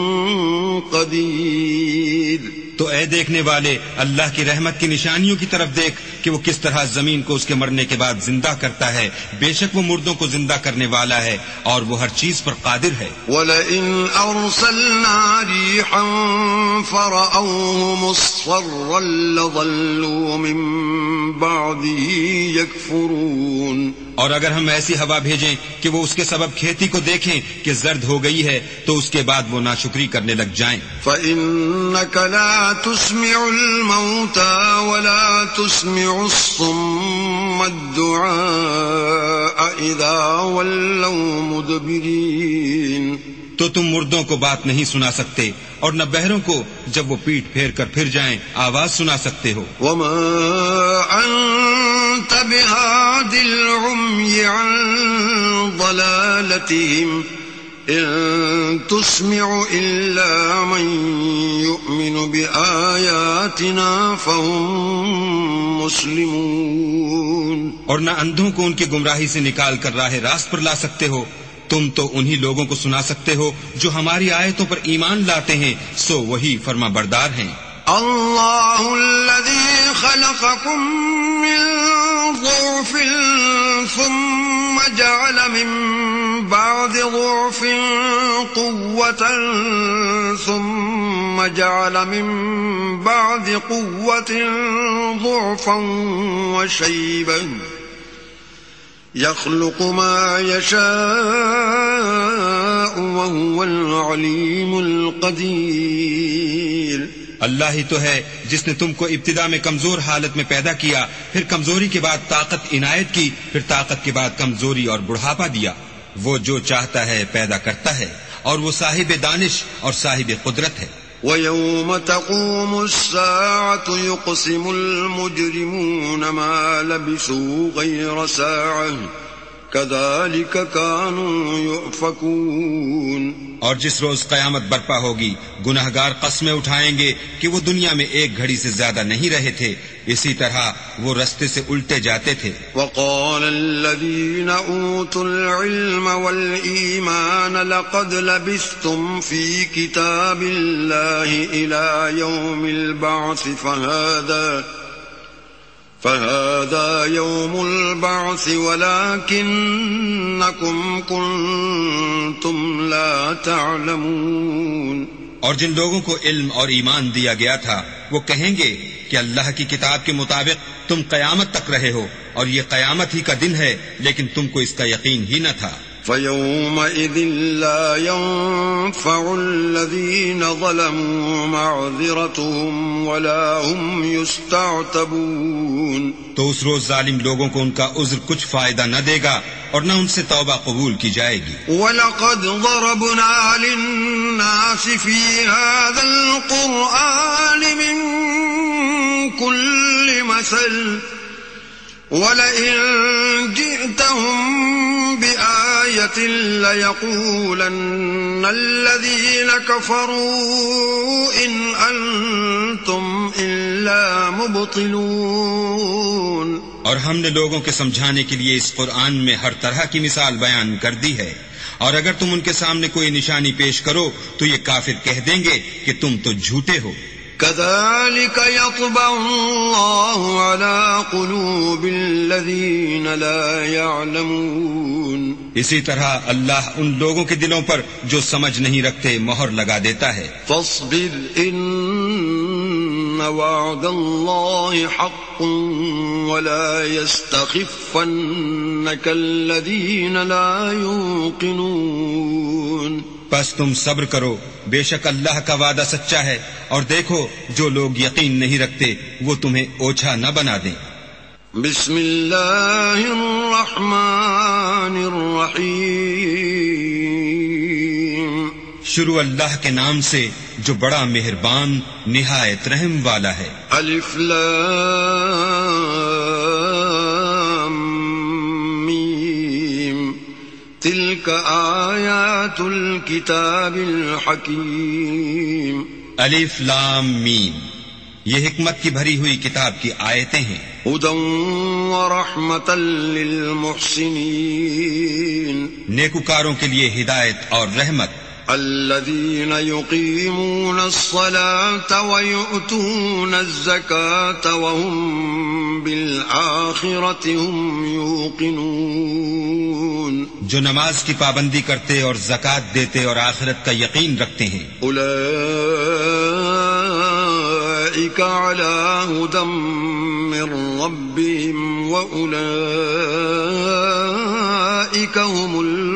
S1: قدير۔
S2: تو اے دیکھنے والے اللہ کی رحمت کی نشانیوں کی طرف دیکھ کہ وہ کس طرح زمین کو اس کے مرنے کے بعد زندہ کرتا ہے، بے شک وہ مردوں کو زندہ کرنے والا ہے اور وہ ہر چیز پر قادر ہے۔
S1: وَلَئِنْ أَرْسَلْنَا رِيحًا فَرَأَوْهُ مُصْفَرًّا لَظَلُّوا مِن بَعْدِهِ يَكْفُرُونَ،
S2: اور اگر ہم ایسی ہوا بھیجیں کہ وہ اس کے سبب کھیتی کو دیکھیں کہ زرد ہو گئی ہے تو اس کے بعد وہ ناشکری کرنے لگ جائیں۔
S1: فَإِنَّكَ لَا تُسْمِعُ الْمَوْتَى وَلَا تُسْمِعُ الصُّمَّ الدُّعَاءَ إِذَا وَلَّوْا مُدْبِرِينَ،
S2: تو تم مردوں کو بات نہیں سنا سکتے اور نہ بہروں کو جب وہ پیٹ پھیر کر پھر جائیں آواز سنا سکتے ہو۔
S1: وَمَا أَنْتَ بِهَادِ الْعُمْيِ عَنْ ضَلَالَتِهِمْ إِن تُسْمِعُ إِلَّا مَن يُؤْمِنُ بِآيَاتِنَا فَهُمْ مُسْلِمُونَ،
S2: اور نہ اندھوں کو ان کی گمراہی سے نکال کر راہ راست پر لا سکتے ہو، تم تو انہی لوگوں کو سنا سکتے ہو جو ہماری آیتوں پر ایمان لاتے ہیں، سو وہی فرما بردار ہیں۔
S1: اللہ الذی خلقکم من ضعف ثم جعل من بعد ضعف قوة ثم جعل من بعد قوة ضعفا وشيبا يخلق ما يشاء وهو العليم القدير۔
S2: اللہ ہی تو ہے جس نے تم کو ابتدا میں کمزور حالت میں پیدا کیا، پھر کمزوری کے بعد طاقت عنایت کی، پھر طاقت کے بعد کمزوری اور بڑھاپا دیا۔ وہ جو چاہتا ہے پیدا کرتا ہے اور وہ صاحب دانش اور صاحب قدرت ہے۔
S1: وَيَوْمَ تَقُومُ السَّاعَةُ يُقْسِمُ الْمُجْرِمُونَ مَا لَبِثُوا غَيْرَ سَاعَةٍ كَذَلِكَ كَانُوا يُؤْفَكُونَ،
S2: اور جس روز قیامت برپا ہوگی گناہگار قسمیں اٹھائیں گے کہ وہ دنیا میں ایک گھڑی سے زیادہ نہیں رہے تھے، اسی طرح وہ رستے سے الٹے جاتے تھے۔
S1: وَقَالَ الَّذِينَ أُوتُوا الْعِلْمَ وَالْإِيمَانَ لَقَدْ لَبِثْتُمْ فِي كِتَابِ اللَّهِ إِلَى يَوْمِ الْبَعْثِ فَهَذَا فَهَذَا يَوْمُ الْبَعْثِ وَلَكِنَّكُمْ كُنْتُمْ لَا تَعْلَمُونَ،
S2: اور جن لوگوں کو علم اور ایمان دیا گیا تھا وہ کہیں گے کہ اللہ کی کتاب کے مطابق تم قیامت تک رہے ہو اور یہ قیامت ہی کا دن ہے، لیکن تم کو اس کا یقین ہی نہ تھا۔
S1: فَيَوْمَئِذٍ لَا يَنفَعُ الَّذِينَ ظَلَمُوا مَعْذِرَتُهُمْ وَلَا هُمْ يُسْتَعْتَبُونَ،
S2: تو اس روز ظالم لوگوں کو ان کا عذر کچھ فائدہ نہ دے گا اور نہ ان سے توبہ قبول کی جائے گی۔
S1: وَلَقَدْ ضَرَبْنَا لِلنَّاسِ فِي هَذَا الْقُرْآنِ مِنْ كُلِّ مَثَلٍ وَلَئِن جِئْتَهُمْ بِآيَةٍ لَيَقُولَنَّ الَّذِينَ كَفَرُوا إِنْ أَنْتُمْ إِلَّا مُبْطِلُونَ،
S2: اور ہم نے لوگوں کے سمجھانے کے لیے اس قرآن میں ہر طرح کی مثال بیان کر دی ہے، اور اگر تم ان کے سامنے کوئی نشانی پیش کرو تو یہ کافر کہہ دیں گے کہ تم تو جھوٹے ہو۔
S1: كذلك يطبع الله على قلوب الذين لا يعلمون.
S2: اسی طرح اللہ ان لوگوں کے دلوں پر جو سمجھ نہیں رکھتے مہر لگا دیتا ہے.
S1: فاصبر ان وعد الله حق ولا يستخفنك الذين لا يوقنون.
S2: پس تم صبر کرو، بے شک اللہ کا وعدہ سچا ہے، اور دیکھو جو لوگ یقین نہیں رکھتے وہ تمہیں اوچھا نہ بنا دیں.
S1: بسم اللہ الرحمن الرحیم.
S2: شروع اللہ کے نام سے جو بڑا مہربان نہایت رحم والا ہے.
S1: الف لام میم تلک آیات الکتاب الحکیم.
S2: الف لام میم، یہ حکمت کی بھری ہوئی کتاب کی آیتیں ہیں.
S1: ہدی ورحمۃ للمحسنین،
S2: نیکوکاروں کے لیے ہدایت اور رحمت.
S1: الذین یقیمون الصلاة ویؤتون الزکاة وهم بالآخرة هم یوقنون،
S2: جو نماز کی پابندی کرتے اور زکوٰۃ دیتے اور آخرت کا یقین رکھتے ہیں.
S1: اولئک علی ھدی من ربہم واولئک هم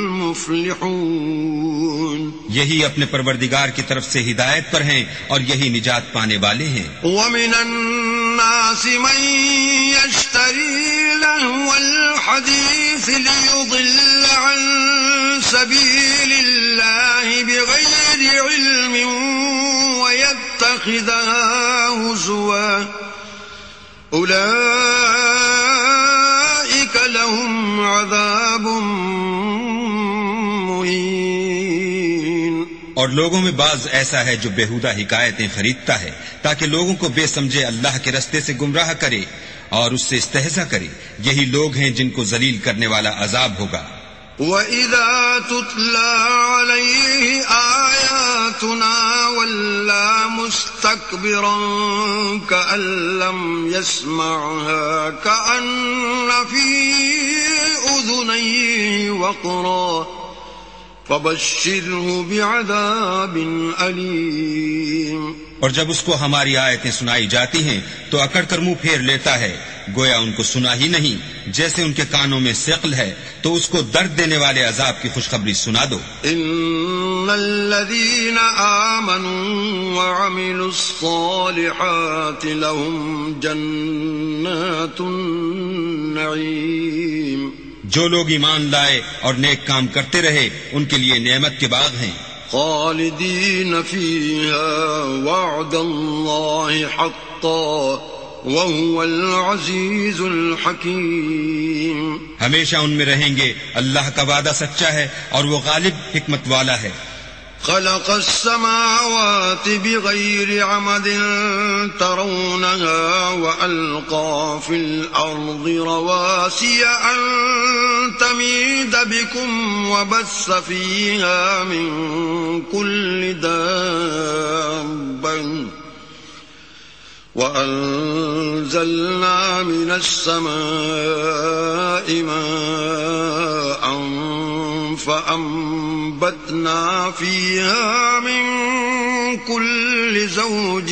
S1: المفلحون.
S2: یہی اپنے پروردگار کی طرف سے ہدایت پر ہیں اور یہی نجات پانے والے ہیں.
S1: ومن الناس من يشتري لهو الحديث ليضل عن سبيل الله بغير علم ويتخذها هزوا أولئك لهم عذاب مهين.
S2: اور لوگوں میں بعض ایسا ہے جو بیہودہ حکایتیں خریدتا ہے تاکہ لوگوں کو بے سمجھے اللہ کے رستے سے گمراہ کرے اور اس سے استہزاء کرے. یہی لوگ ہیں جن کو ذلیل کرنے والا عذاب ہوگا.
S1: وَإِذَا تُتْلَى عَلَيْهِ آيَاتُنَا وَلَّى مُسْتَكْبِرًا كَأَن لَّمْ يَسْمَعْهَا كَأَنَّ فِي أُذُنَيْهِ وَقْرًا فَبَشِّرْهُ بِعَذَابٍ أَلِيمٍ.
S2: اور جب اس کو ہماری آیتیں سنائی جاتی ہیں تو اکڑ کر منہ پھیر لیتا ہے، گویا ان کو سنا ہی نہیں. جیسے ان کے کانوں میں ثقل ہے تو اس کو درد دینے والے عذاب کی خوشخبری سنا دو.
S1: ان الذين آمنوا وعملوا الصالحات لهم جنات النعيم.
S2: جو لوگ ایمان لائے اور نیک کام کرتے رہے ان کے لیے نعمت کے باغ ہیں.
S1: خالدین فیہا وعد اللہ حقا وهو العزیز الحکیم.
S2: ہمیشہ ان میں رہیں گے، اللہ کا وعدہ سچا ہے اور وہ غالب حکمت والا ہے.
S1: خلق السماوات بغير عمد ترونها وألقى في الأرض رواسي أن تميد بكم وبث فيها من كل دابة وأنزلنا من السماء ماء فأنبتنا فيها من كل زوج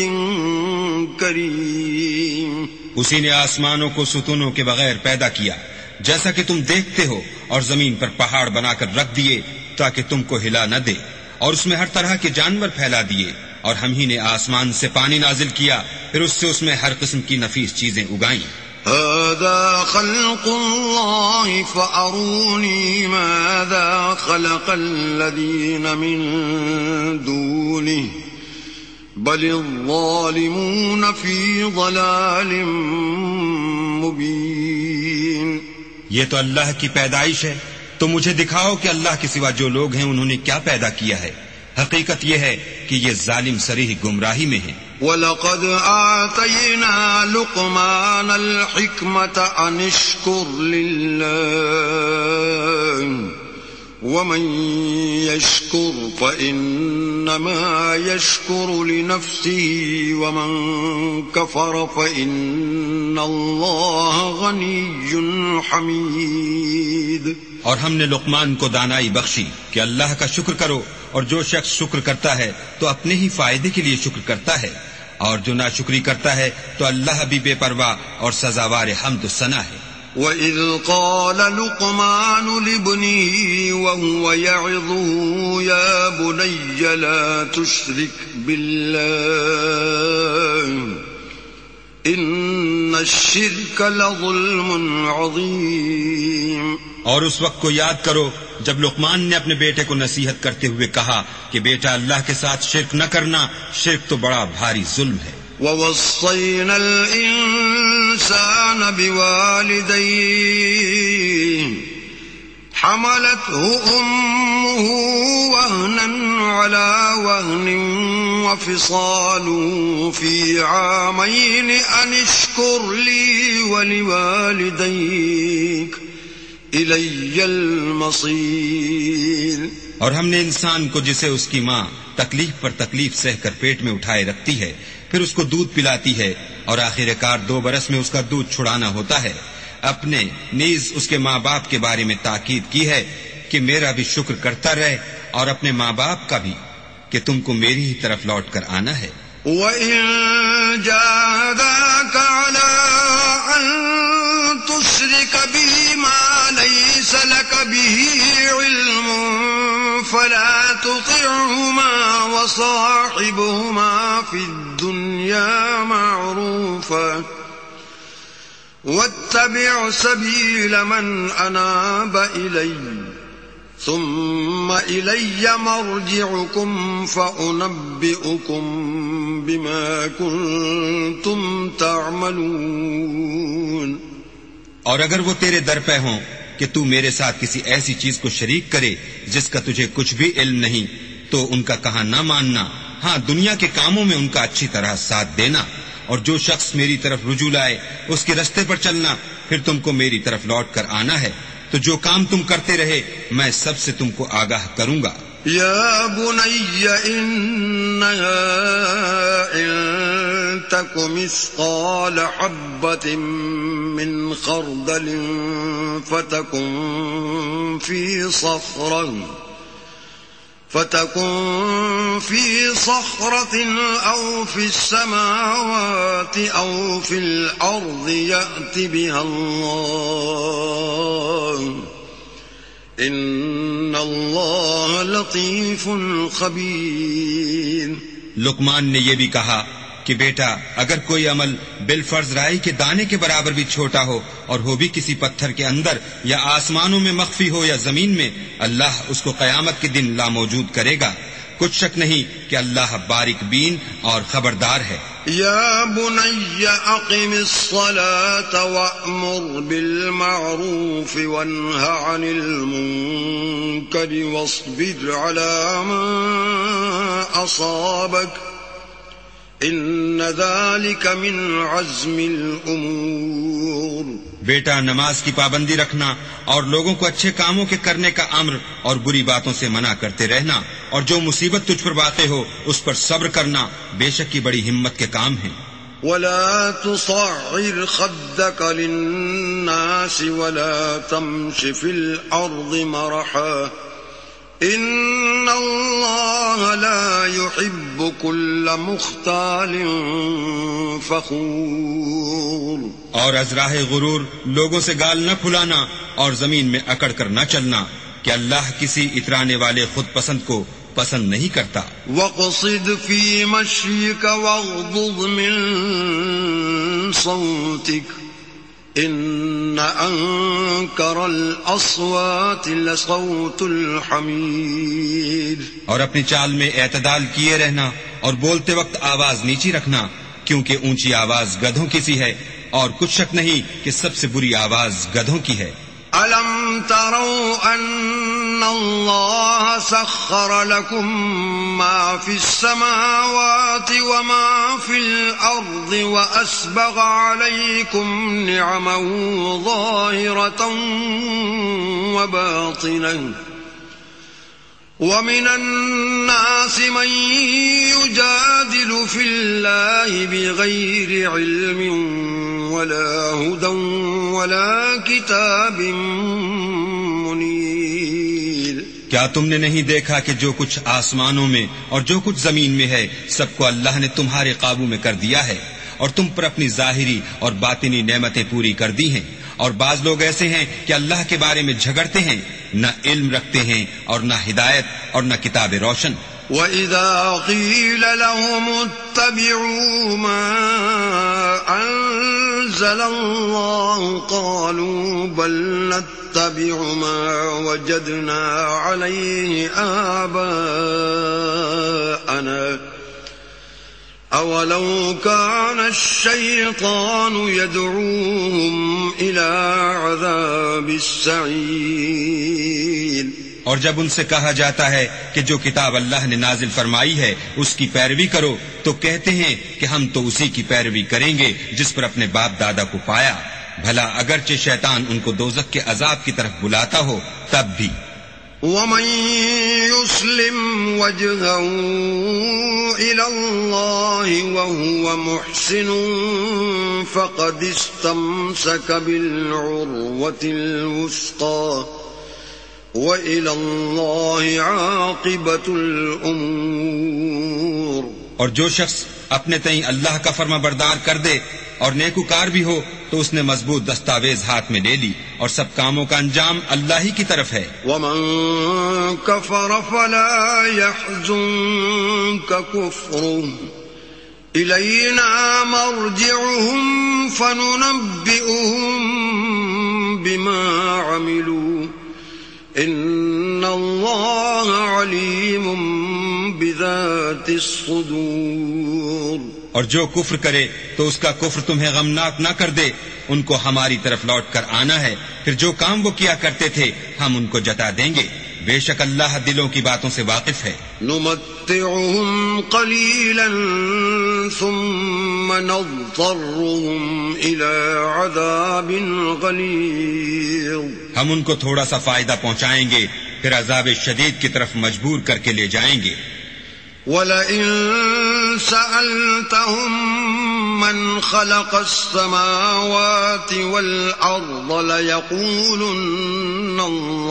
S1: كريم.
S2: اسی نے آسمانوں کو ستونوں کے بغیر پیدا کیا جیسا کہ تم دیکھتے ہو، اور زمین پر پہاڑ بنا کر رکھ دیے تاکہ تم کو ہلا نہ دے، اور اس میں ہر طرح کے جانور پھیلا دیے، اور ہم ہی نے آسمان سے پانی نازل کیا، پھر اس سے اس میں ہر قسم کی نفیس چیزیں اگائیں.
S1: هذا خلق الله فأروني ماذا خلق الذين من دونه بل الظالمون في ضلال مبين.
S2: یہ تو اللہ کی پیدائش ہے، تو مجھے دکھاؤ کہ اللہ کے سوا جو لوگ ہیں انہوں نے کیا پیدا کیا ہے. حقیقت یہ ہے کہ یہ ظالم صریح گمراہی میں ہیں.
S1: وَلَقَدْ آتَيْنَا لُقْمَانَ الْحِكْمَةَ أَنِ اشْكُرْ لِلَّهِ ومن يشكر فإنما يشكر لنفسه ومن كفر فإن الله غني حميد.
S2: اور ہم نے لقمان کو دانائی بخشی کہ اللہ کا شکر کرو، اور جو شخص شکر کرتا ہے تو اپنے ہی فائدے کے لیے شکر کرتا ہے، اور جو ناشکری کرتا ہے تو اللہ بھی بے پرواہ اور سزاوار حمد و ثنا ہے.
S1: وَإِذْ قَالَ لُقْمَانُ لِابْنِهِ وَهُوَ يَعِظُهُ يَا بُنَيَّ لَا تُشْرِكْ بِاللَّهِ إِنَّ الشِّرْكَ لَظُلْمٌ عَظِيمٌ.
S2: اور اس وقت کو یاد کرو جب لقمان نے اپنے بیٹے کو نصیحت کرتے ہوئے کہا کہ بیٹا اللہ کے ساتھ شرک نہ کرنا، شرک تو بڑا بھاری ظلم ہے.
S1: وَوَصَّيْنَا الْإِنسَانَ بِوَالِدَيْهِ حَمَلَتْهُ أُمُّهُ وَهْنًا عَلَى وَهْنٍ وَفِصَالُهُ فِي عَامَيْنِ أَنِ اشْكُرْ لِي وَلِوَالِدَيْكَ إِلَيَّ الْمَصِيرُ.
S2: اور ہم نے انسان کو جسے اس کی ماں تکلیف پر تکلیف سہ کر پیٹ میں اٹھائے رکھتی ہے، پھر اس کو دودھ پلاتی ہے، اور آخر کار دو برس میں اس کا دودھ چھڑانا ہوتا ہے، اپنے نیز اس کے ماں باپ کے بارے میں تاکید کی ہے کہ میرا بھی شکر کرتا رہے، اور اپنے ماں باپ کا بھی کہ تم کو میری ہی طرف لوٹ کر آنا ہے.
S1: وَإِن جَاهَدَاكَ عَلَىٰ أَن تُشْرِكَ بِي مَا لَيْسَ لَكَ بِهِ عِلْمٌ فَلَا تُطِعْهُمَا وَصَاحِبْهُمَا فِي الدُّنْيَا مَعْرُوفًا وَاتَّبِعْ سَبِيلَ مَنْ أَنَابَ إِلَيَّ ثُمَّ إِلَيَّ مَرْجِعُكُمْ فَأُنَبِّئُكُمْ بِمَا كُنْتُمْ تَعْمَلُونَ.
S2: اور اگر وہ تیرے در پہ ہوں کہ تو میرے ساتھ کسی ایسی چیز کو شریک کرے جس کا تجھے کچھ بھی علم نہیں، تو ان کا کہا نہ ماننا، ہاں دنیا کے کاموں میں ان کا اچھی طرح ساتھ دینا، اور جو شخص میری طرف رجوع لائے اس کے رستے پر چلنا، پھر تم کو میری طرف لوٹ کر آنا ہے، تو جو کام تم کرتے رہے میں سب سے تم کو آگاہ کروں گا.
S1: یا بنی انہا ان تک مثقال حبۃ من خردل فتکن فی صخرہ فتكن في صخرة أو في السماوات أو في الأرض يأت بها الله إن الله لطيف خبير.
S2: لقمان نے یہ بھی کہا کہ بیٹا اگر کوئی عمل بالفرض رائی کے دانے کے برابر بھی چھوٹا ہو اور ہو بھی کسی پتھر کے اندر یا آسمانوں میں مخفی ہو یا زمین میں، اللہ اس کو قیامت کے دن لاموجود کرے گا. کچھ شک نہیں کہ اللہ باریک بین اور خبردار ہے.
S1: یا بنی اقم الصلاة وأمر بالمعروف وانہ عن المنکر واصبر على ما اصابک ان ذلك من عزم الامور.
S2: بیٹا نماز کی پابندی رکھنا اور لوگوں کو اچھے کاموں کے کرنے کا امر اور بری باتوں سے منع کرتے رہنا، اور جو مصیبت تجھ پر واقع ہو اس پر صبر کرنا بے شک کی بڑی ہمت کے کام ہیں.
S1: ولا تصعر خدك للناس ولا تمش في الارض مرحا ان اللہ لا يحب كل مختال فخور.
S2: اور از راہ غرور لوگوں سے گال نہ پھلانا اور زمین میں اکڑ کر نہ چلنا کہ اللہ کسی اترانے والے خود پسند کو پسند نہیں کرتا.
S1: وَاقْصِدْ فِي مَشْيِكَ وَاغْضُضْ مِنْ صَوْتِكَ إِنَّ أَنكَرَ الْأَصْوَاتِ لَصَوْتُ الْحَمِيرِ.
S2: اور اپنی چال میں اعتدال کیے رہنا اور بولتے وقت آواز نیچی رکھنا، کیونکہ اونچی آواز گدھوں کی سی ہے، اور کچھ شک نہیں کہ سب سے بری آواز گدھوں کی ہے.
S1: أَلَمْ تَرَوْا أَنَّ اللَّهَ سَخَّرَ لَكُم مَّا فِي السَّمَاوَاتِ وَمَا فِي الْأَرْضِ وَأَسْبَغَ عَلَيْكُمْ نِعَمَهُ ظَاهِرَةً وَبَاطِنَةً ومن الناس من يجادل في الله بغير علم ولا هدى ولا كتاب منير.
S2: کیا تم نے نہیں دیکھا کہ جو کچھ آسمانوں میں اور جو کچھ زمین میں ہے سب کو اللہ نے تمہارے قابو میں کر دیا ہے اور تم پر اپنی ظاہری اور باطنی نعمتیں پوری کر دی ہیں. اور بعض لوگ ایسے ہیں کہ اللہ کے بارے میں جھگڑتے ہیں، نہ علم رکھتے ہیں اور نہ ہدایت اور نہ کتاب روشن.
S1: وَإِذَا قِيلَ لَهُمُ اتَّبِعُوا مَا أَنزَلَ اللَّهُ قَالُوا بَلْ نَتَّبِعُ مَا وَجَدْنَا عَلَيْهِ آبَاءَنَا أَوَلَوْ كَانَ الشَّيْطَانُ يَدْعُوهُمْ إِلَى عَذَابِ السَّعِيرِ.
S2: اور جب ان سے کہا جاتا ہے کہ جو کتاب اللہ نے نازل فرمائی ہے اس کی پیروی کرو تو کہتے ہیں کہ ہم تو اسی کی پیروی کریں گے جس پر اپنے باپ دادا کو پایا. بھلا اگرچہ شیطان ان کو دوزخ کے عذاب کی طرف بلاتا ہو تب بھی.
S1: وَمَن يُسْلِمْ وَجْهَهُ إِلَى اللَّهِ وَهُوَ مُحْسِنٌ فَقَدِ اسْتَمْسَكَ بِالْعُرْوَةِ الْوُثْقَى وَإِلَى اللَّهِ عَاقِبَةُ الْأُمُورِ.
S2: اور جو شخص اپنے تئیں اللہ کا فرما بردار کر دے اور نیکوکار بھی ہو تو اس نے مضبوط دستاویز ہاتھ میں لے لی اور سب کاموں کا انجام اللہ ہی کی طرف ہے.
S1: وَمَن كَفَرَ فَلَا يَحْزُنكَ كُفْرُهُ إِلَيْنَا مَرْجِعُهُمْ فَنُنَبِّئُهُم بِمَا عَمِلُوا إِنَّ اللَّهَ عَلِيمٌ بِذَاتِ الصُّدُورِ.
S2: اور جو کفر کرے تو اس کا کفر تمہیں غمناک نہ کر دے. ان کو ہماری طرف لوٹ کر آنا ہے، پھر جو کام وہ کیا کرتے تھے ہم ان کو جتا دیں گے. بے شک اللہ دلوں کی باتوں سے واقف ہے.
S1: نمتعهم قلیلا ثم نضطرهم الى عذاب غلیظ.
S2: ہم ان کو تھوڑا سا فائدہ پہنچائیں گے پھر عذاب شدید کی طرف مجبور کر کے لے جائیں گے.
S1: وَلَئِن سَأَلْتَهُم مَّنْ خَلَقَ السَّمَاوَاتِ وَالْأَرْضَ لَيَقُولُنَّ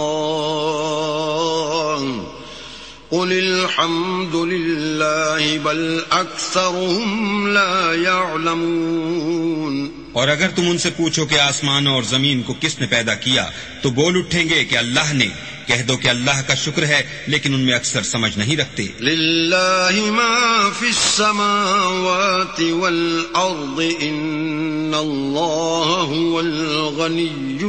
S1: اللَّهُ قُلِ الْحَمْدُ لِلَّهِ بَلْ أَكْثَرُهُمْ لَا يَعْلَمُونَ.
S2: اور اگر تم ان سے پوچھو کہ آسمانوں اور زمین کو کس نے پیدا کیا تو بول اٹھیں گے کہ اللہ نے. کہہ دو کہ اللہ کا شکر ہے لیکن ان میں اکثر سمجھ نہیں رکھتے.
S1: للہ ما فی السماوات والارض ان اللہ هو الغنی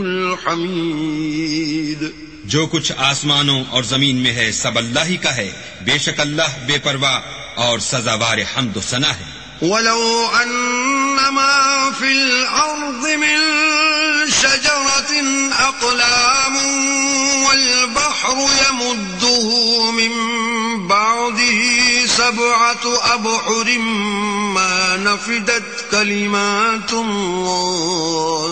S1: الحمید.
S2: جو کچھ آسمانوں اور زمین میں ہے سب اللہ ہی کا ہے، بے شک اللہ بے پرواہ اور سزاوار حمد و ثنا ہے.
S1: وَلَوْ أَنَّ مَا فِي الْأَرْضِ مِن شَجَرَةٍ أَقْلَامٌ وَالْبَحْرُ يَمُدُّهُ مِن بَعْدِهِ سَبْعَةُ أَبْحُرٍ مَا نَفِدَتْ كَلِمَاتُ اللَّهِ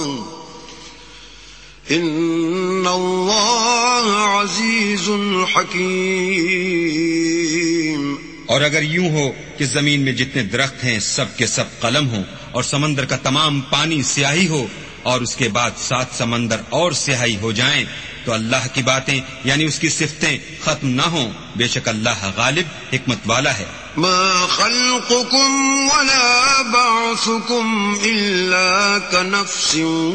S1: إِنَّ اللَّهَ عَزِيزٌ حَكِيمٌ.
S2: اور اگر یوں ہو کہ زمین میں جتنے درخت ہیں سب کے سب قلم ہوں اور سمندر کا تمام پانی سیاہی ہو اور اس کے بعد سات سمندر اور سیاہی ہو جائیں تو اللہ کی باتیں یعنی اس کی صفتیں ختم نہ ہوں. بے شک اللہ غالب حکمت والا ہے.
S1: ما خلقكم ولا بعثكم إلا كنفس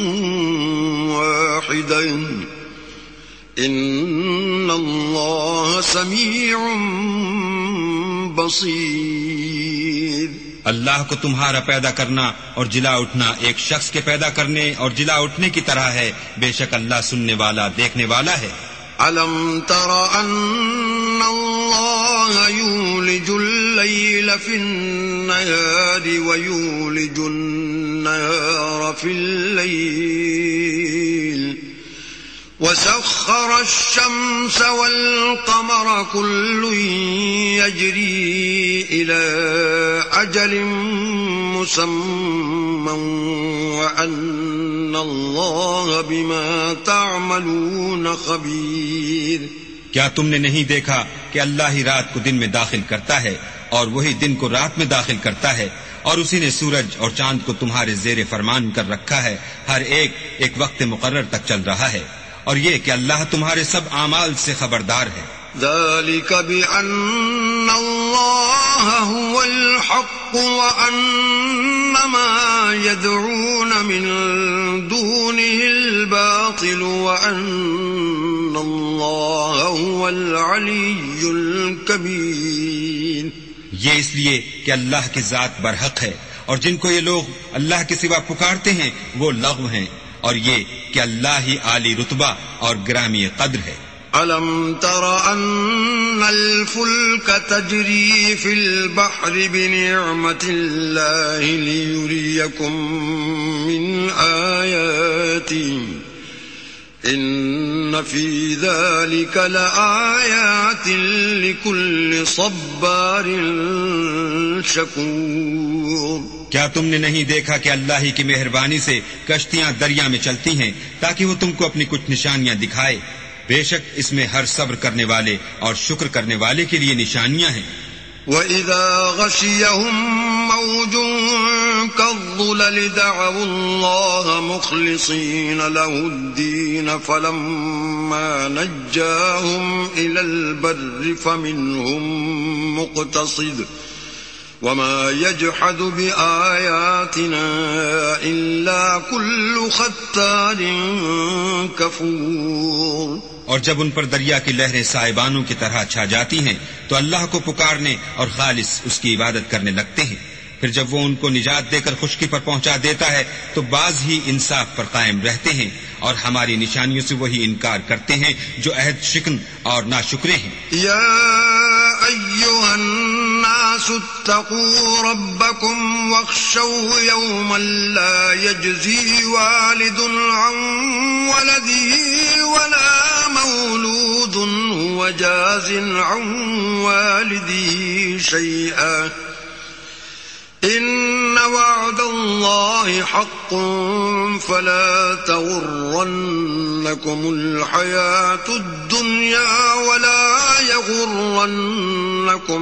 S1: واحدة إن الله سميع بصیر.
S2: اللہ کو تمہارا پیدا کرنا اور جلا اٹھنا ایک شخص کے پیدا کرنے اور جلا اٹھنے کی طرح ہے. بے شک اللہ سننے والا دیکھنے والا ہے.
S1: أَلَمْ تَرَ أَنَّ اللَّهَ يُولِجُ اللَّيْلَ فِي النَّهَارِ وَيُولِجُ النَّهَارَ فِي اللَّيْلِ وَسَخَّرَ الشَّمْسَ وَالْقَمَرَ كُلٌّ يَجْرِي إِلَى أَجَلٍ مُّسَمًّى وَأَنَّ اللَّهَ بِمَا تَعْمَلُونَ خَبِيرٌ.
S2: کیا تم نے نہیں دیکھا کہ اللہ ہی رات کو دن میں داخل کرتا ہے اور وہی دن کو رات میں داخل کرتا ہے، اور اسی نے سورج اور چاند کو تمہارے زیر فرمان کر رکھا ہے، ہر ایک ایک وقت مقرر تک چل رہا ہے، اور یہ کہ اللہ تمہارے سب اعمال سے خبردار ہے۔
S1: ذلك بأن الله هو الحق وأن ما يدعون من دونه الباطل وأن الله هو العلي الكبير۔
S2: یہ اس لیے کہ اللہ کی ذات برحق ہے، اور جن کو یہ لوگ اللہ کے سوا پکارتے ہیں وہ لغو ہیں، اور یہ کہ اللہ ہی عالی رتبہ اور گرامی قدر ہے۔
S1: أَلَمْ تَرَ أَنَّ الْفُلْكَ تَجْرِي فِي الْبَحْرِ بِنِعْمَةِ اللَّهِ لِيُرِيَكُم مِّنْ آيَاتِهِ إِنَّ فِي ذَلِكَ لَآيَاتٍ لِكُلِّ صَبَّارٍ شَكُورٍ۔
S2: کیا تم نے نہیں دیکھا کہ اللہ ہی کی مہربانی سے کشتیاں دریا میں چلتی ہیں تاکہ وہ تم کو اپنی کچھ نشانیاں دکھائے؟ بے شک اس میں ہر صبر کرنے والے اور شکر کرنے والے کے لیے نشانیاں ہیں۔
S1: وَإِذَا غَشِيَهُم مَّوْجٌ كَالظُّلَلِ دَعَوُا اللَّهَ مُخْلِصِينَ لَهُ الدِّينَ فَلَمَّا نَجَّاهُمْ إِلَى الْبَرِّ فَمِنْهُم مُّقْتَصِدٌ وَمَا يَجْحَدُ بِآيَاتِنَا إِلَّا كُلُّ خَتَّارٍ كَفُورٍ۔
S2: اور جب ان پر دریا کی لہریں سائبانوں کی طرح چھا جاتی ہیں تو اللہ کو پکارنے اور خالص اس کی عبادت کرنے لگتے ہیں، پھر جب وہ ان کو نجات دے کر خشکی پر پہنچا دیتا ہے تو بعض ہی انصاف پر قائم رہتے ہیں اور ہماری نشانیوں سے وہی انکار کرتے ہیں جو عہد شکن اور ناشکرے ہیں۔
S1: یا ایھا الناس اتقوا ربکم واخشوا یوما لا یجزی والد عن ولده ولا مولود هو جاز عن والده شیئا إن وعد الله حق فلا تغرنكم الحياة الدنيا ولا يغرنكم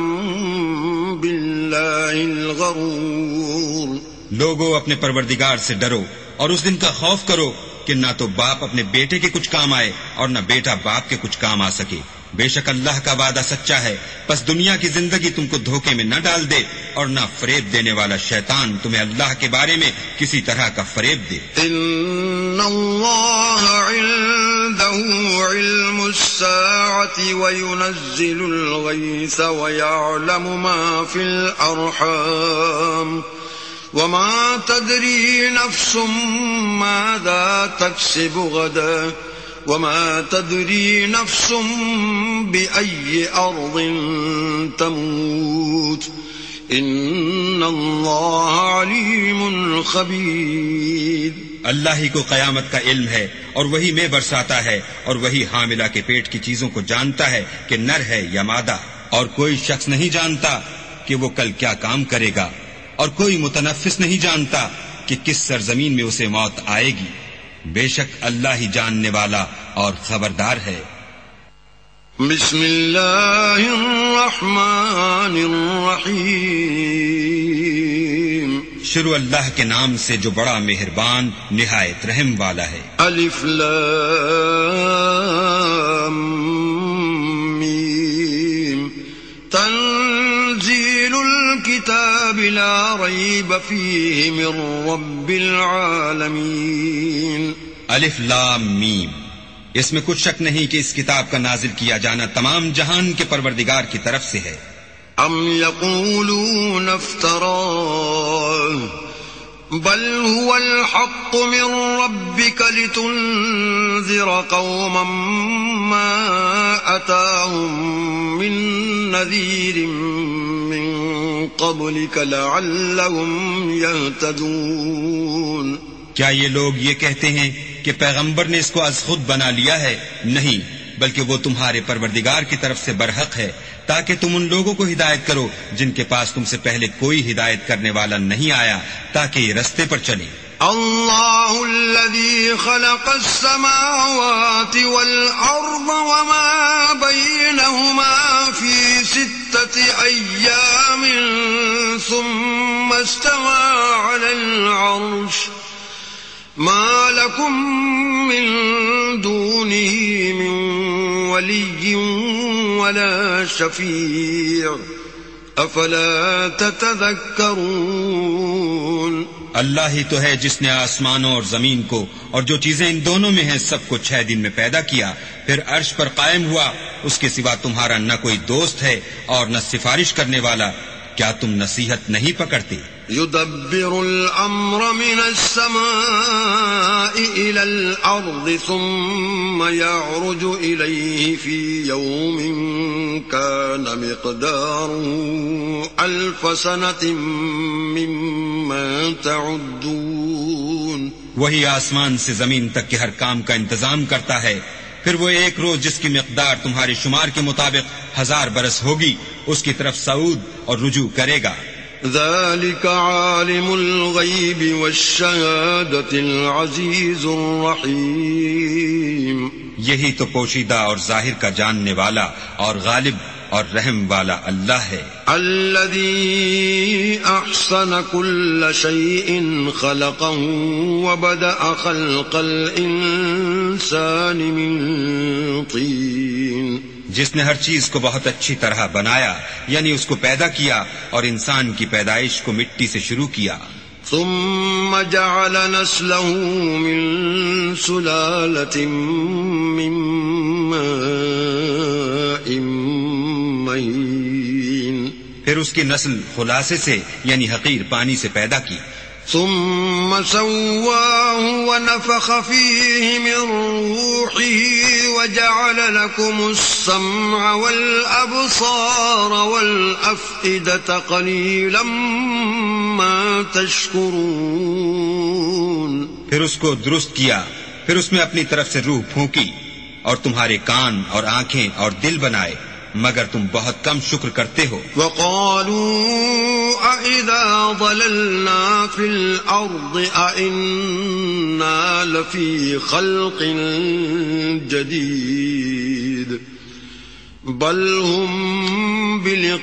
S1: بالله الغرور۔
S2: لوگو اپنے پروردگار سے ڈرو اور اس دن کا خوف کرو کہ نہ تو باپ اپنے بیٹے کے کچھ کام آئے اور نہ بیٹا باپ کے کچھ کام آ سکے۔ بے شک اللہ کا وعدہ سچا ہے، پس دنیا کی زندگی تم کو دھوکے میں نہ ڈال دے اور نہ فریب دینے والا شیطان تمہیں اللہ کے بارے میں کسی طرح کا فریب دے۔
S1: ان اللہ عنده علم الساعة وينزل الغيث ويعلم ما في الأرحام وما تدري نفس ماذا تكسب غدا وما تدري نفس بأي أرض تموت إن الله عليم خبير۔
S2: اللہ ہی کو قیامت کا علم ہے اور وہی میں برساتا ہے اور وہی حاملہ کے پیٹ کی چیزوں کو جانتا ہے کہ نر ہے یا مادہ، اور کوئی شخص نہیں جانتا کہ وہ کل کیا کام کرے گا، اور کوئی متنفس نہیں جانتا کہ کس سرزمین میں اسے موت آئے گی۔ بے شک اللہ ہی جاننے والا اور خبردار ہے۔
S1: بسم اللہ الرحمن الرحیم۔
S2: شروع اللہ کے نام سے جو بڑا مہربان نہایت رحم والا ہے۔
S1: الف لام میم تنزیل الكتاب لا ریب فیہ من رب العالمین۔
S2: الف لام میم، اس میں کچھ شک نہیں کہ اس کتاب کا نازل کیا جانا تمام جہان کے پروردگار کی طرف سے ہے۔
S1: ام یقولون افتراہ بل هو الحق من ربك لتنذر قوما ما أتاهم من نذير من قبلك لعلهم يهتدون۔
S2: کیا یہ لوگ یہ کہتے ہیں کہ پیغمبر نے اس کو از خود بنا لیا ہے؟ نہیں، بلکہ وہ تمہارے پروردگار کی طرف سے برحق ہے تاکہ تم ان لوگوں کو ہدایت کرو جن کے پاس تم سے پہلے کوئی ہدایت کرنے والا نہیں آیا تاکہ یہ رستے پر چلیں۔
S1: اللہ الذي خلق السماوات والأرض وما بين ما لكم من دونه من ولي ولا شفيع افلا تتذكرون.
S2: اللہ ہی تو ہے جس نے آسمانوں اور زمین کو اور جو چیزیں ان دونوں میں ہیں سب کو چھ دن میں پیدا کیا، پھر عرش پر قائم ہوا. اس کے سوا تمہارا نہ کوئی دوست ہے اور نہ سفارش کرنے والا. کیا تم نصیحت نہیں پکڑتے؟
S1: يدبر الامر من السماء الى الارض ثم يعرج اليه في يوم كان مقداره الف سنة مما تعدون.
S2: وہی آسمان سے زمین تک کے ہر کام کا انتظام کرتا ہے، پھر وہ ایک روز جس کی مقدار تمہارے شمار کے مطابق ہزار برس ہوگی اس کی طرف صعود اور رجوع کرے گا.
S1: ذلك عالم الغیب والشہادة العزیز الرحیم.
S2: یہی تو پوشیدہ اور ظاہر کا جاننے والا اور غالب اور رحم والا اللہ ہے.
S1: الذي احسن كل شيء خلقه وبدأ خلق الانسان من طين.
S2: جس نے ہر چیز کو بہت اچھی طرح بنایا، یعنی اس کو پیدا کیا اور انسان کی پیدائش کو مٹی سے شروع کیا.
S1: ثم جعل نسله من سلالة من ماء مهين.
S2: پھر اس کی نسل خلاصے سے یعنی حقیر پانی سے پیدا کی.
S1: ثم سواه ونفخ فيه من روحه وجعل لكم السمع والأبصار والأفئدة قليلا ما تشكرون.
S2: پھر اس کو درست کیا، پھر اس میں اپنی طرف سے روح پھونکی اور تمہارے کان اور آنکھیں اور دل بنائے، مگر تم بہت کم شکر کرتے ہو.
S1: وقالوا اذا ضللنا في الارض ائنا لفي خلق جديد بل هم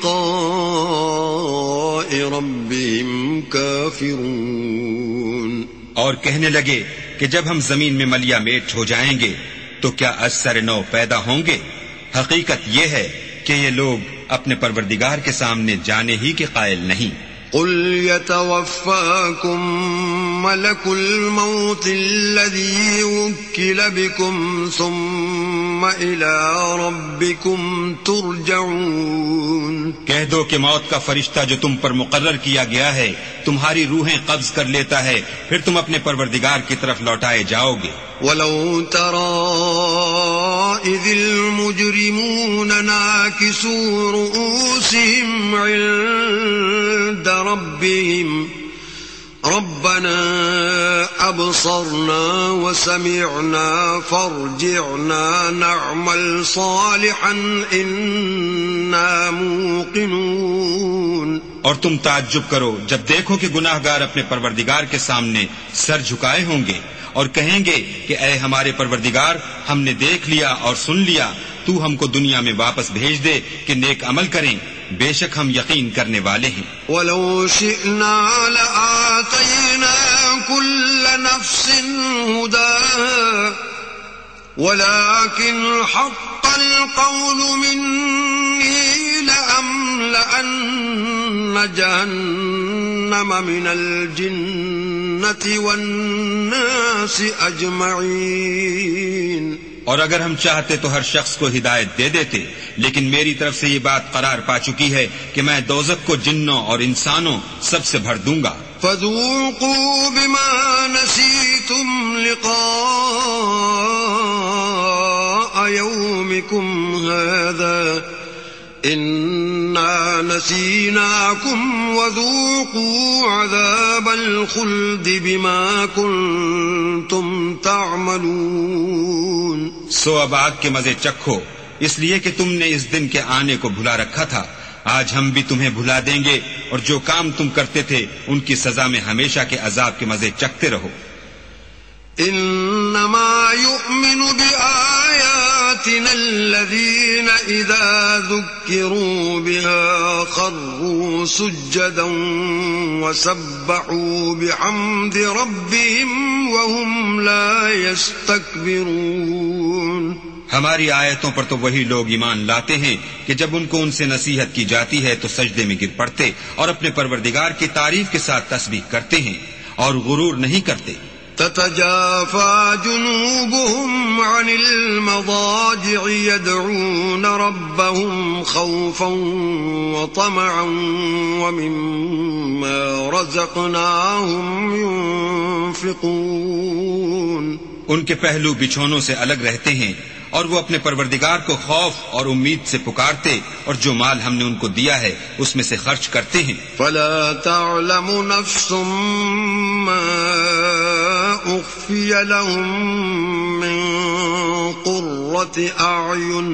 S1: بلقاء ربهم كافرون.
S2: اور کہنے لگے کہ جب ہم زمین میں ملیا میٹ ہو جائیں گے تو کیا از سر نو پیدا ہوں گے؟ حقیقت یہ ہے کہ یہ لوگ اپنے پروردگار کے سامنے جانے ہی کے قائل نہیں.
S1: قل يتوفاكم ملك الموت الذي وكل بكم ثم إلى ربكم ترجعون.
S2: کہہ دو کہ موت کا فرشتہ جو تم پر مقرر کیا گیا ہے تمہاری روحیں قبض کر لیتا ہے، پھر تم اپنے پروردگار کی طرف لوٹائے جاؤ گے.
S1: وَلَوْ تَرَىٰ إِذِ الْمُجْرِمُونَ نَاكِسُو رُءُوسِهِمْ عِندَ رَبِّهِمْ رَبَّنَا أَبْصَرْنَا وَسَمِعْنَا فَارْجِعْنَا نَعْمَلْ صَالِحًا إِنَّا مُوقِنُونَ.
S2: اور تم تعجب کرو جب دیکھو کہ گناہ گار اپنے پروردگار کے سامنے سر جھکائے ہوں گے اور کہیں گے کہ اے ہمارے پروردگار، ہم نے دیکھ لیا اور سن لیا، تو ہم کو دنیا میں واپس بھیج دے کہ نیک عمل کریں، بے شک ہم یقین کرنے والے ہیں.
S1: وَلَوْ شِئْنَا لَآتَيْنَا كُلَّ نَفْسٍ هُدَاهَا وَلَكِنْ حَقَّ الْقَوْلُ مِنِّي لَأَمْلَأَنَّ جَهَنَّمَ مِنَ الْجِنَّةِ وَالنَّاسِ أَجْمَعِينَ.
S2: اور اگر ہم چاہتے تو ہر شخص کو ہدایت دے دیتے، لیکن میری طرف سے یہ بات قرار پا چکی ہے کہ میں دوزخ کو جنوں اور انسانوں سب سے بھر دوں گا.
S1: فَذُوقُوا بِمَا نَسِيتُمْ لِقَاءَ يَوْمِكُمْ هَذَا إِنَّا نَسِينَاكُمْ وَذُوقُوا عَذَابَ الْخُلْدِ بِمَا كُنتُمْ تَعْمَلُونَ.
S2: سو اب آگ کے مزے چکھو، اس لیے کہ تم نے اس دن کے آنے کو بھلا رکھا تھا. آج ہم بھی تمہیں بھلا دیں گے اور جو کام تم کرتے تھے ان کی سزا میں ہمیشہ کے عذاب کے مزے چکھتے رہو.
S1: انما يؤمن بآياتنا الذين اذا ذكروا بها خروا سجدا وسبحوا بحمد ربهم وهم لا يستكبرون.
S2: ہماری آیتوں پر تو وہی لوگ ایمان لاتے ہیں کہ جب ان کو ان سے نصیحت کی جاتی ہے تو سجدے میں گر پڑتے اور اپنے پروردگار کی تعریف کے ساتھ تسبیح کرتے ہیں اور غرور نہیں کرتے.
S1: تتجافى جنوبهم عن المضاجع يدعون ربهم خوفا وطمعا ومما رزقناهم ينفقون.
S2: ان کے پہلو بچھونوں سے الگ رہتے ہیں اور وہ اپنے پروردگار کو خوف اور امید سے پکارتے اور جو مال ہم نے ان کو دیا ہے اس میں سے خرچ کرتے ہیں.
S1: فلا تعلم نفس ما اخفي لهم من قرة اعين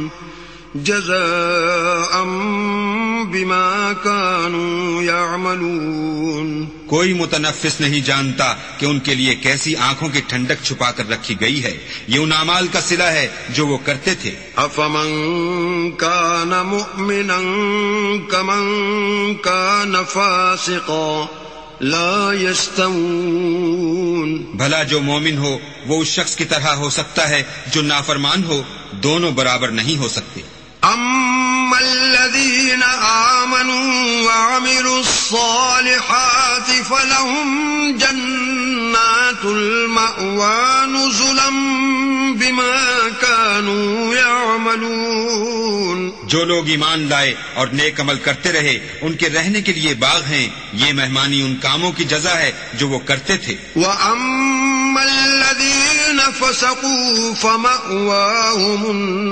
S1: جزاء بما كانوا يعملون.
S2: کوئی متنفس نہیں جانتا کہ ان کے لیے کیسی آنکھوں کی ٹھنڈک چھپا کر رکھی گئی ہے. یہ ان اعمال کا صلہ ہے جو وہ کرتے تھے.
S1: افمن كان مؤمنا كمن كان فاسقا لا يستوون.
S2: بھلا جو مومن ہو وہ اس شخص کی طرح ہو سکتا ہے جو نافرمان ہو؟ دونوں برابر نہیں ہو سکتے.
S1: اما الذين آمنوا وعملوا الصالحات فلهم جنات المأوى نزلا بما كانوا يعملون.
S2: جو لوگ ایمان لائے اور نیک عمل کرتے رہے ان کے رہنے کے لیے باغ ہیں. یہ مہمانی ان کاموں کی جزا ہے جو وہ کرتے تھے.
S1: وَأَمَّا الَّذِينَ فَسَقُوا فَمَأْوَاهُمُ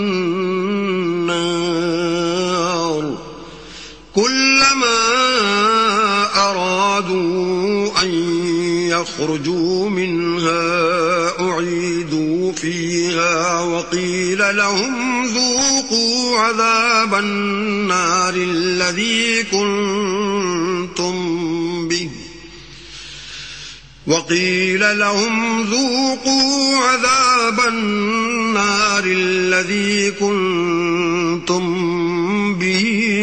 S1: النَّارُ كُلَّمَا أَرَادُوا أَن يَخْرُجُوا مِنْهَا أُعِيدُوا فِيهَا وَقِيلَ لَهُمْ ذُوقُوا عَذَابَ النَّارِ الَّذِي كُنتُمْ بِهِ وَقِيلَ لَهُمْ ذُوقُوا عَذَابَ النَّارِ الَّذِي كُنتُمْ بِهِ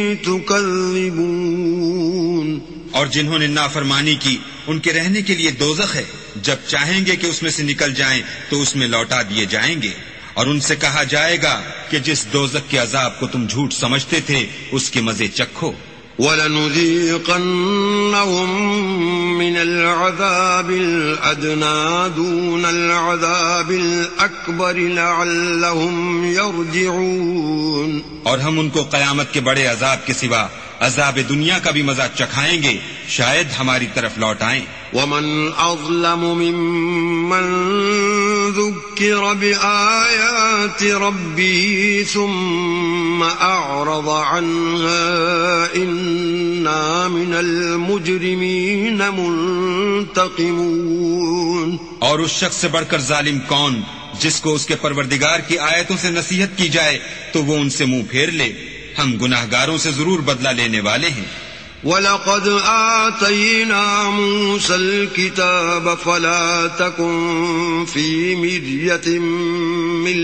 S1: تُكَذِّبُونَ.
S2: اور جنہوں نے نافرمانی کی ان کے رہنے کے لیے دوزخ ہے. جب چاہیں گے کہ اس میں سے نکل جائیں تو اس میں لوٹا دیے جائیں گے اور ان سے کہا جائے گا کہ جس دوزخ کے عذاب کو تم جھوٹ سمجھتے تھے اس کے مزے چکھو.
S1: وَلَنُذِيقَنَّهُم مِّنَ الْعَذَابِ الْأَدْنَىٰ دُونَ الْعَذَابِ الْأَكْبَرِ لَعَلَّهُمْ يَرْجِعُونَ.
S2: اور ہم ان کو قیامت کے بڑے عذاب کے سوا عذاب دنیا کا بھی مزہ چکھائیں گے شاید ہماری طرف لوٹ آئیں.
S1: وَمَنْ أَظْلَمُ مِمَّنْ ذُكِّرَ بِآيَاتِ رَبِّهِ ثُمَّ أَعْرَضَ عَنْهَا إِنَّا مِنَ الْمُجْرِمِينَ مُنْتَقِمُونَ.
S2: اور اس شخص سے بڑھ کر ظالم کون جس کو اس کے پروردگار کی آیتوں سے نصیحت کی جائے تو وہ ان سے منہ پھیر لے. ہم گناہگاروں سے ضرور بدلہ لینے والے ہیں.
S1: وَلَقَدْ آتَيْنَا مُوسَى الْكِتَابَ فَلَا تَكُنْ فِي مِرْيَةٍ مِّن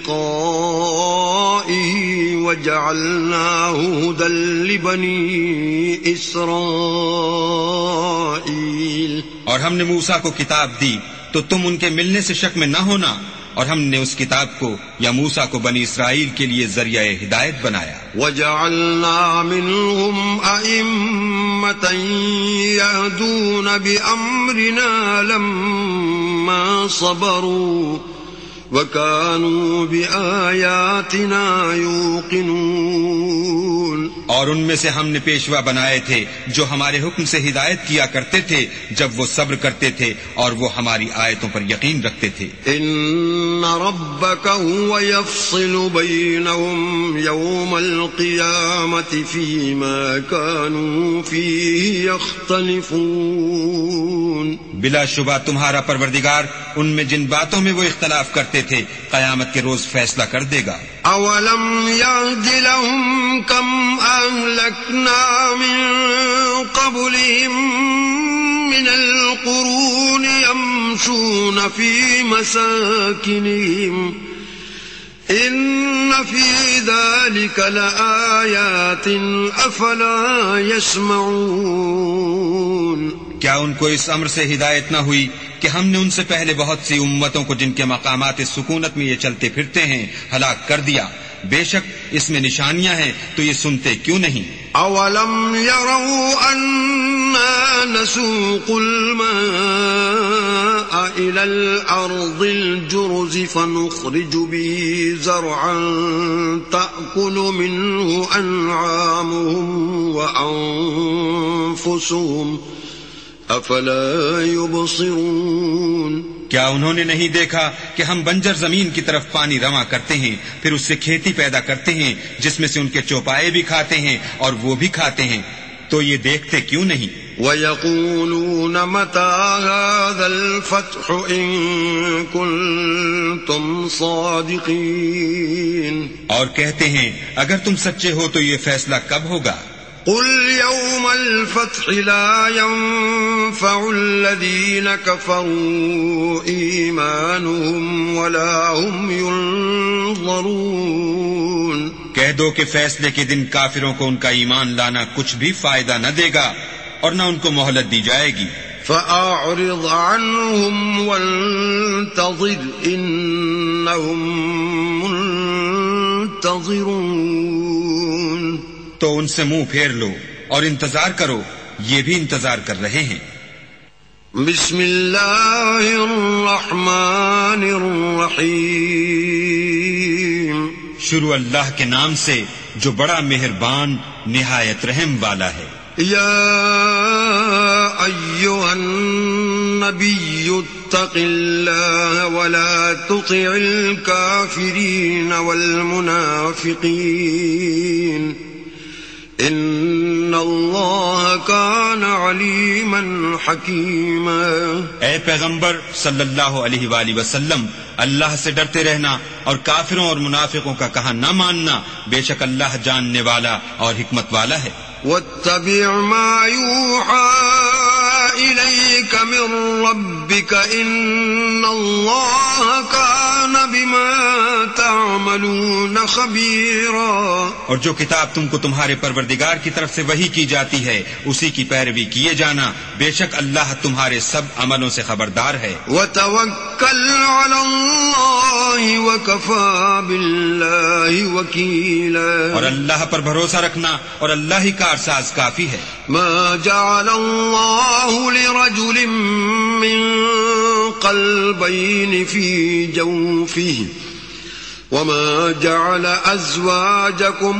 S1: لِقَائِهِ وَجَعَلْنَاهُ هُدًى لِبَنِي إِسْرَائِيلَ.
S2: اور ہم نے موسیٰ کو کتاب دی تو تم ان کے ملنے سے شک میں نہ ہونا اور ہم نے اس کتاب کو یا موسیٰ کو بنی اسرائیل کے لیے ذریعہ ہدایت بنایا.
S1: وَجَعَلْنَا مِنْهُمْ أَئِمَّةً يَهْدُونَ بِأَمْرِنَا لَمَّا صَبَرُوا وَكَانُوا بِآيَاتِنَا يُوقِنُونَ.
S2: اور ان میں سے ہم نے پیشوا بنائے تھے جو ہمارے حکم سے ہدایت کیا کرتے تھے جب وہ صبر کرتے تھے اور وہ ہماری آیتوں پر یقین رکھتے تھے.
S1: ان ربک هو یفصل بینہم یوم القیامة فیما كانوا فیہ یختلفون.
S2: بلا شبہ تمہارا پروردگار ان میں جن باتوں میں وہ اختلاف کرتے تھے قیامت کے روز فیصلہ کر دے گا.
S1: اولم یعد لهم کم اہلکنا من قبلهم من القرون یمشون فی مساکنهم ان في ذلك لآيات أفلا يسمعون.
S2: کیا ان کو اس امر سے ہدایت نہ ہوئی کہ ہم نے ان سے پہلے بہت سی امتوں کو جن کے مقامات سکونت میں یہ چلتے پھرتے ہیں ہلاک کر دیا؟ بے شک اس میں نشانیاں ہیں، تو یہ سنتے کیوں نہیں؟
S1: اولم يروا أنا نسوق الماء إلى الأرض الجرز فنخرج به زرعا تأكل منه أنعامهم وأنفسهم افلا يبصرون.
S2: کیا انہوں نے نہیں دیکھا کہ ہم بنجر زمین کی طرف پانی رواں کرتے ہیں، پھر اس سے کھیتی پیدا کرتے ہیں جس میں سے ان کے چوپائے بھی کھاتے ہیں اور وہ بھی کھاتے ہیں، تو یہ دیکھتے کیوں نہیں؟
S1: وَيَقُولُونَ مَتَى هَذَا الْفَتْحُ إِن كُنتُمْ صَادِقِينَ.
S2: اور کہتے ہیں اگر تم سچے ہو تو یہ فیصلہ کب ہوگا؟
S1: قل يوم الفتح لا ينفع الذين كفروا إيمانهم ولا هم ينظرون.
S2: کہہ دو کہ فیصلے کے دن کافروں کو ان کا ایمان لانا کچھ بھی فائدہ نہ دے گا اور نہ ان کو مہلت دی جائے گی.
S1: فأعرض عنهم وانتظر إنهم منتظرون.
S2: تو ان سے منہ پھیر لو اور انتظار کرو، یہ بھی انتظار کر رہے ہیں.
S1: بسم اللہ الرحمن الرحیم.
S2: شروع اللہ کے نام سے جو بڑا مہربان نہایت رحم والا ہے.
S1: یا ایھا النبی اتق اللہ ولا تطع الکافرین والمنافقین ان اللہ کان علیما حکیما.
S2: اے پیغمبر صلی اللہ علیہ وآلہ وسلم، اللہ سے ڈرتے رہنا اور کافروں اور منافقوں کا کہا نہ ماننا، بے شک اللہ جاننے والا اور حکمت والا ہے.
S1: واتبع ما یوحى الیک من ربک ان اللہ کان بما تعملون خبیرا.
S2: اور جو کتاب تم کو تمہارے پروردگار کی طرف سے وحی کی جاتی ہے اسی کی پیروی کیے جانا، بے شک اللہ تمہارے سب عملوں سے خبردار ہے.
S1: وتوکل علی اللہ وکفی باللہ وکیلا.
S2: اور اللہ پر بھروسہ رکھنا اور اللہ ہی کارساز کافی ہے.
S1: ما جعل اللہ لرجل من قلبین فی جوفہ وما جعل أزواجكم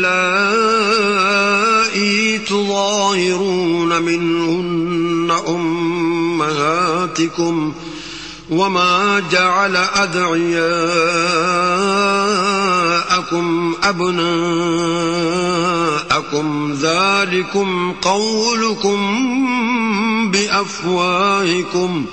S1: اللائي تظاهرون منهن أمهاتكم وما جعل أدعياءكم أبناءكم ذلكم قولكم بأفواهكم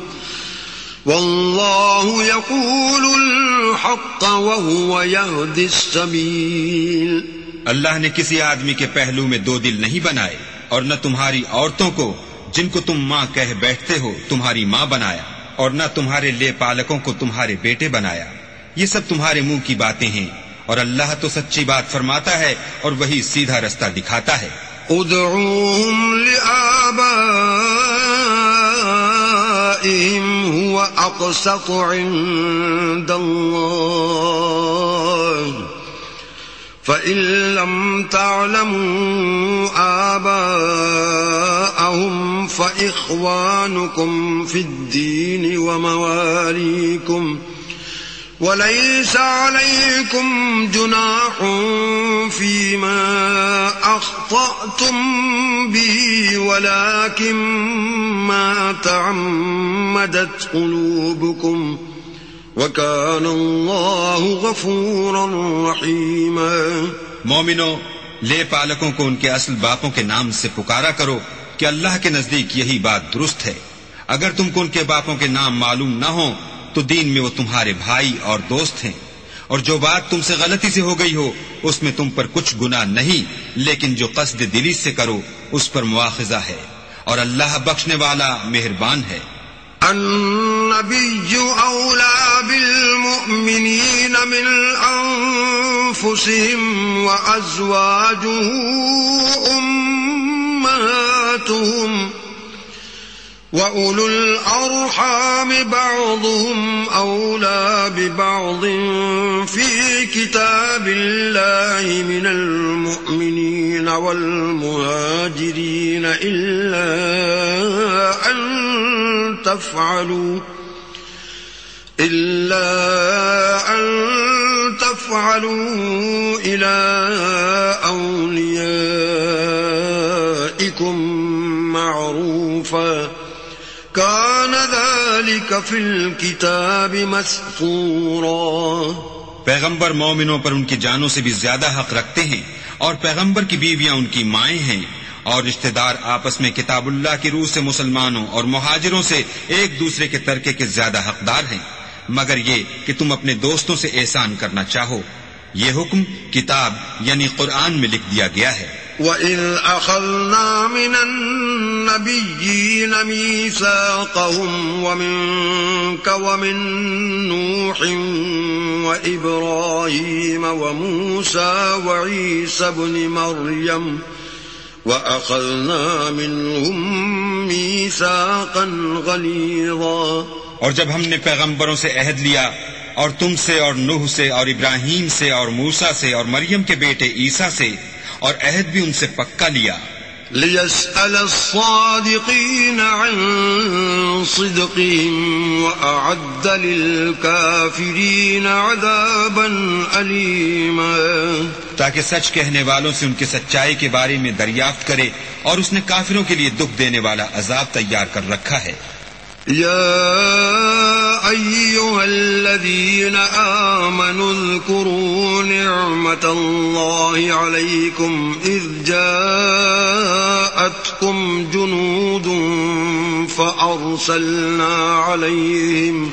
S1: واللہ یقول الحق وہو یہدی السبیل.
S2: اللہ نے کسی آدمی کے پہلو میں دو دل نہیں بنائے اور نہ تمہاری عورتوں کو جن کو تم ماں کہہ بیٹھتے ہو تمہاری ماں بنایا اور نہ تمہارے لے پالکوں کو تمہارے بیٹے بنایا. یہ سب تمہارے منہ کی باتیں ہیں اور اللہ تو سچی بات فرماتا ہے اور وہی سیدھا رستہ دکھاتا ہے.
S1: ادعوهم لآبائهم هو أقسط عند الله فإن لم تعلموا آباءهم فإخوانكم في الدين ومواليكم وليس عليكم جناح فيما أخطأتم به ولكن ما تعمدت قلوبكم وكان الله غفورا رحيما.
S2: مومنو، لے پالکوں کو ان کے اصل باپوں کے نام سے پکارا کرو کہ اللہ کے نزدیک یہی بات درست ہے. اگر تم کو ان کے باپوں کے نام معلوم نہ ہوں تو دین میں وہ تمہارے بھائی اور دوست ہیں، اور جو بات تم سے غلطی سے ہو گئی ہو اس میں تم پر کچھ گناہ نہیں، لیکن جو قصد دلی سے کرو اس پر مواخذہ ہے، اور اللہ بخشنے والا مہربان ہے. النبی
S1: اولا بالمؤمنین من أنفسهم وأزواجه أمهاتهم وأولو الأرحام بعضهم أولى ببعض في كتاب الله من المؤمنين والمهاجرين إلا أن تفعلوا إلا أن تفعلوا إلى أوليائكم معروفا كان ذلك في الكتاب مسطورا.
S2: پیغمبر مومنوں پر ان کی جانوں سے بھی زیادہ حق رکھتے ہیں، اور پیغمبر کی بیویاں ان کی مائیں ہیں، اور رشتہ دار آپس میں کتاب اللہ کی روح سے مسلمانوں اور مہاجروں سے ایک دوسرے کے ترکے کے زیادہ حقدار ہیں، مگر یہ کہ تم اپنے دوستوں سے احسان کرنا چاہو. یہ حکم کتاب یعنی قرآن میں لکھ دیا گیا ہے.
S1: وَإِذْ أَخَذْنَا مِنَ النَّبِيِّينَ مِيثَاقَهُمْ وَمِنكَ وَمِن نُوحٍ وَإِبْرَاهِيمَ وَمُوسَى وَعِيسَى ابْنِ مَرْيَمَ وَأَخَذْنَا مِنْهُمْ مِيثَاقًا غَلِيظًا.
S2: اور جب ہم نے پیغمبروں سے عہد لیا، اور تم سے اور نوح سے اور ابراہیم سے اور موسیٰ سے اور مریم کے بیٹے عیسیٰ سے، اور عہد بھی ان سے پکا لیا.
S1: لِيَسْأَلَ الصَّادِقِينَ عَن صِدْقِهِمْ وَأَعَدَّ لِلْكَافِرِينَ عَذَابًا أَلِيمًا.
S2: تاکہ سچ کہنے والوں سے ان کے سچائی کے بارے میں دریافت کرے، اور اس نے کافروں کے لیے دکھ دینے والا عذاب تیار کر رکھا ہے.
S1: يا أيها الذين آمنوا اذكروا نعمة الله عليكم إذ جاءتكم جنود فأرسلنا عليهم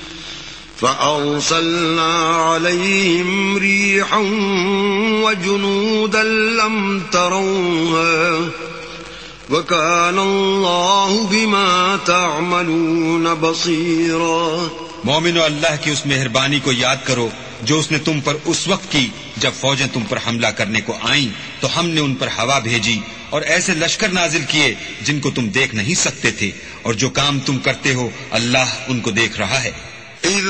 S1: فأرسلنا عليهم ريحا وجنودا لم تروها وَكَانَ اللَّهُ بِمَا تَعْمَلُونَ بَصِيرًا.
S2: مومنو، اللہ کی اس مہربانی کو یاد کرو جو اس نے تم پر اس وقت کی جب فوجیں تم پر حملہ کرنے کو آئیں تو ہم نے ان پر ہوا بھیجی اور ایسے لشکر نازل کیے جن کو تم دیکھ نہیں سکتے تھے، اور جو کام تم کرتے ہو اللہ ان کو دیکھ رہا ہے.
S1: اِذْ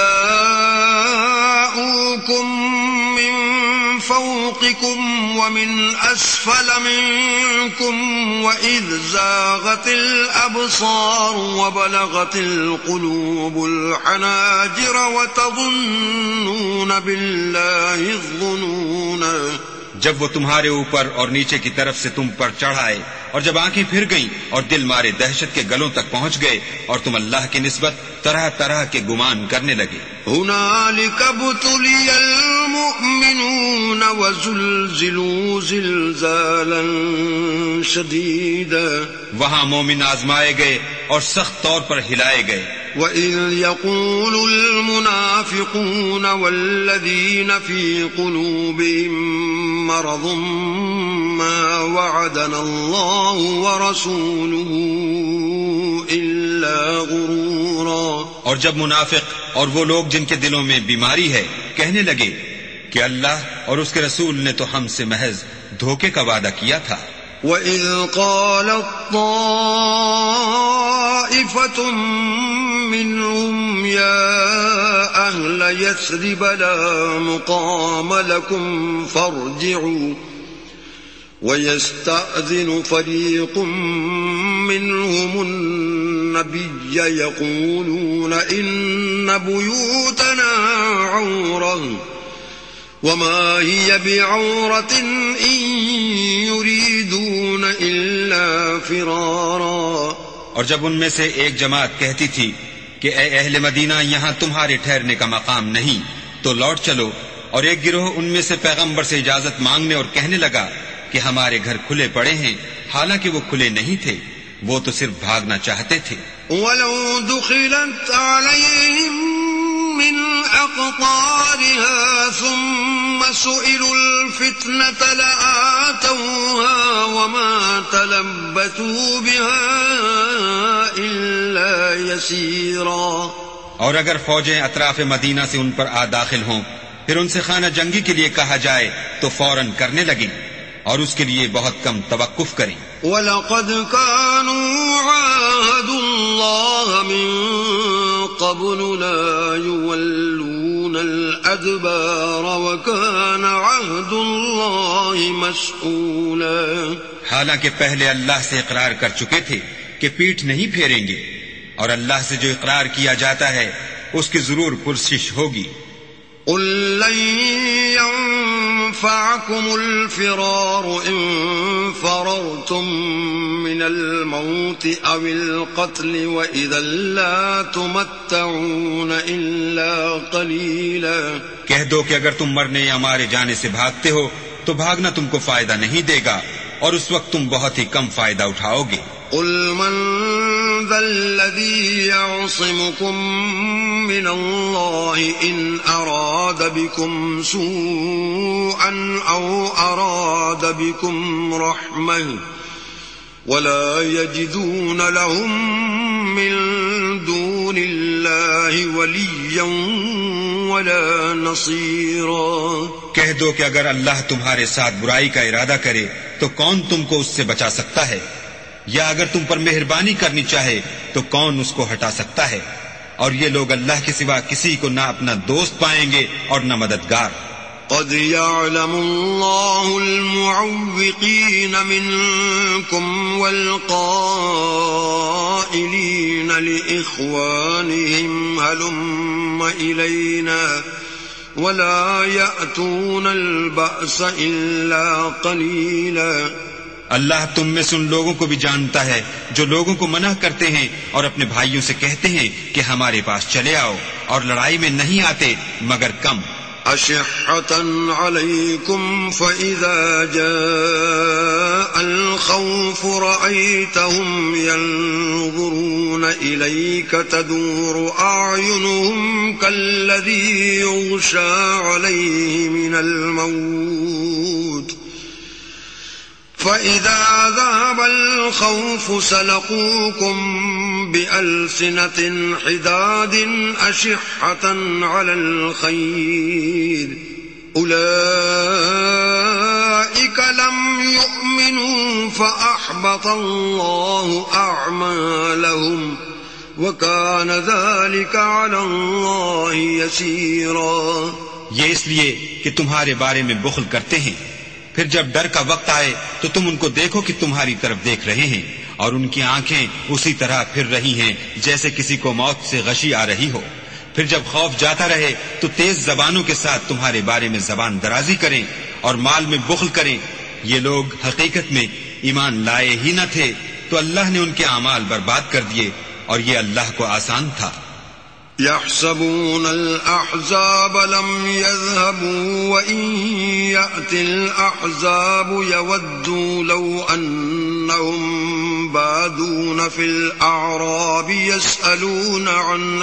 S1: جَاءُوكُم مِّن فوقكم ومن أسفل منكم وإذ زاغت الأبصار وبلغت القلوب الحناجر وتظنون بالله الظنون.
S2: جب وہ تمہارے اوپر اور نیچے کی طرف سے تم پر چڑھائے، اور جب آنکھیں پھر گئیں اور دل مارے دہشت کے گلوں تک پہنچ گئے، اور تم اللہ کی نسبت طرح طرح کے گمان کرنے لگے.
S1: هنالك ابتلي المؤمنون وزلزلوا زلزالا شديدا.
S2: وہاں مومن آزمائے گئے اور سخت طور پر ہلائے گئے.
S1: وَإِذْ يَقُولُ الْمُنَافِقُونَ وَالَّذِينَ فِي قُلُوبِهِم مَّرَضٌ مَّا وَعَدَنَا اللَّهُ وَرَسُولُهُ إِلَّا غُرُورًا. اور
S2: جب منافق اور وہ لوگ جن کے دلوں میں بیماری ہے کہنے لگے کہ اللہ اور اس کے رسول نے تو ہم سے محض دھوکے کا وعدہ کیا تھا.
S1: وَإِذْ قَالَتْ طَائِفَةٌ مِّنْهُمْ يَا أَهْلَ يَثْرِبَ لَا مُقَامَ لَكُمْ فَارْجِعُوا وَيَسْتَأْذِنُ فَرِيقٌ مِّنْهُمُ النَّبِيَّ يَقُولُونَ إِنَّ بُيُوتَنَا عَوْرَةٌ وما هي بعورة إن يريدون إلا فرارا.
S2: اور جب ان میں سے ایک جماعت کہتی تھی کہ اے اہل مدینہ، یہاں تمہارے ٹھہرنے کا مقام نہیں، تو لوٹ چلو، اور ایک گروہ ان میں سے پیغمبر سے اجازت مانگنے اور کہنے لگا کہ ہمارے گھر کھلے پڑے ہیں، حالانکہ وہ کھلے نہیں تھے، وہ تو صرف بھاگنا چاہتے تھے.
S1: وَلَوْ دُخِلَتْ عَلَيْهِمْ من أقطارها ثم سئلوا الفتنة لآتوها وما تلبثوا بها إلا يسيرا.
S2: اور اگر فوجیں اطراف مدینہ سے ان پر آ داخل ہوں پھر ان سے خانہ جنگی کے لیے کہا جائے تو فوراً کرنے لگیں اور اس کے لیے بہت کم توقف کریں.
S1: وَلَقَدْ كَانُوا عَاهَدُوا اللَّهَ مِن قَبْلُ لَا يُوَلُّونَ الْأَدْبَارَ وَكَانَ عَهْدُ اللَّهِ مَسْئُولًا.
S2: حالانکہ پہلے اللہ سے اقرار کر چکے تھے کہ پیٹھ نہیں پھیریں گے، اور اللہ سے جو اقرار کیا جاتا ہے اس کی ضرور پرسش ہوگی.
S1: قُل لَّن يَنفَعَكُمُ الْفِرَارُ إِن فَرَرْتُم مِّنَ الْمَوْتِ أَوِ الْقَتْلِ وَإِذًا لَّا تُمَتَّعُونَ إِلَّا قَلِيلًا.
S2: کہہ دو کہ اگر تم مرنے یا مارے جانے سے بھاگتے ہو تو بھاگنا تم کو فائدہ نہیں دے گا، اور اس وقت تم بہت ہی کم فائدہ اٹھاؤ گے.
S1: قُلْ مَنْ ذَا الَّذِي يَعْصِمُكُم مِّنَ اللَّهِ إِنْ أَرَادَ بِكُمْ سُوءًا أَوْ أَرَادَ بِكُمْ رَحْمَةً وَلَا يَجِدُونَ لَهُم مِّن دُونِ اللَّهِ وَلِيًّا وَلَا نَصِيرًا.
S2: کہہ دو کہ اگر اللہ تمہارے ساتھ برائی کا ارادہ کرے تو کون تم کو اس سے بچا سکتا ہے، یا اگر تم پر مہربانی کرنی چاہے تو کون اس کو ہٹا سکتا ہے. اور یہ لوگ اللہ کے سوا کسی کو نہ اپنا دوست پائیں گے اور نہ مددگار.
S1: قد يعلم الله المعوقين منكم والقائلين لإخوانهم هلم إلينا ولا يأتون البأس إلا قليلا.
S2: اللہ تم میں سے ان لوگوں کو بھی جانتا ہے جو لوگوں کو منع کرتے ہیں اور اپنے بھائیوں سے کہتے ہیں کہ ہمارے پاس چلے آؤ، اور لڑائی میں نہیں آتے مگر کم.
S1: أشحة عليكم فإذا جاء الخوف رأيتهم ينظرون إليك تدور أعينهم كالذي يغشى عليه من الموت فإذا ذهب الخوف سلقوكم بألسنة حداد أشحة على الخير أولئك لم يؤمنوا فأحبط الله أعمالهم وكان ذلك على الله يسيرا.
S2: یہ اس لیے کہ تمہارے بارے میں بخل کرتے ہیں، پھر جب ڈر کا وقت آئے تو تم ان کو دیکھو کہ تمہاری طرف دیکھ رہے ہیں، اور ان کی آنکھیں اسی طرح پھر رہی ہیں جیسے کسی کو موت سے غشی آ رہی ہو. پھر جب خوف جاتا رہے تو تیز زبانوں کے ساتھ تمہارے بارے میں زبان درازی کریں اور مال میں بخل کریں. یہ لوگ حقیقت میں ایمان لائے ہی نہ تھے، تو اللہ نے ان کے اعمال برباد کر دیے، اور یہ اللہ کو آسان تھا.
S1: يحسبون الأحزاب لم يذهبوا وإن يأتي الأحزاب يودوا لو أنهم بادون في الأعراب يسألون عن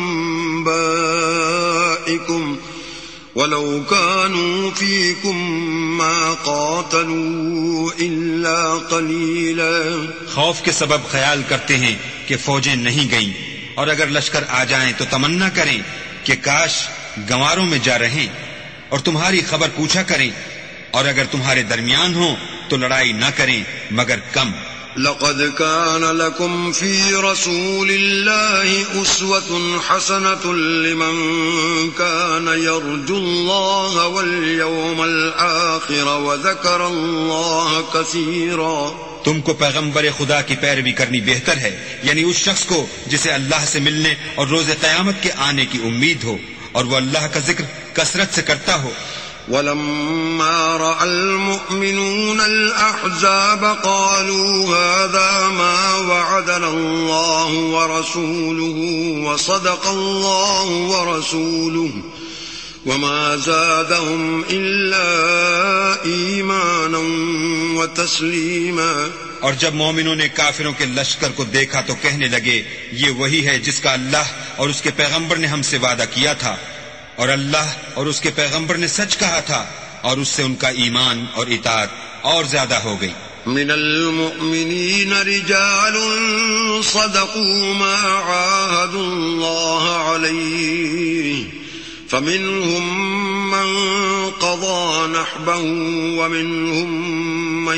S1: أنبائكم ولو كانوا فيكم ما قاتلوا إلا قليلا.
S2: خوف کے سبب خیال کرتے ہیں کہ فوجیں نہیں گئیں، اور اگر لشکر آ جائیں تو تمنا کریں کہ کاش گنواروں میں جا رہیں، اور تمہاری خبر پوچھا کریں، اور اگر تمہارے درمیان ہوں تو لڑائی نہ کریں مگر کم.
S1: لقد كان لكم في رسول الله أسوة حسنة لمن كان يرجو الله واليوم الآخر وذكر الله كثيرا.
S2: تم کو پیغمبر خدا کی پیروی کرنی بہتر ہے، یعنی اس شخص کو جسے اللہ سے ملنے اور روز قیامت کے آنے کی امید ہو، اور وہ اللہ کا ذکر کثرت سے کرتا ہو.
S1: ولما رأى المؤمنون الأحزاب قالوا هذا ما وعدنا الله ورسوله وصدق الله ورسوله وما زادهم إلا إيمانا وتسليما.
S2: اور جب مومنوں نے کافروں کے لشکر کو دیکھا تو کہنے لگے یہ وہی ہے جس کا اللہ اور اس کے پیغمبر نے ہم سے وعدہ کیا تھا، اور اللہ اور اس کے پیغمبر نے سچ کہا تھا، اور اس سے ان کا ایمان اور اطاعت اور زیادہ ہو گئی.
S1: من المؤمنين رجال صدقوا ما عاهدوا الله عليه فمنهم من من قضى نحبه ومنهم من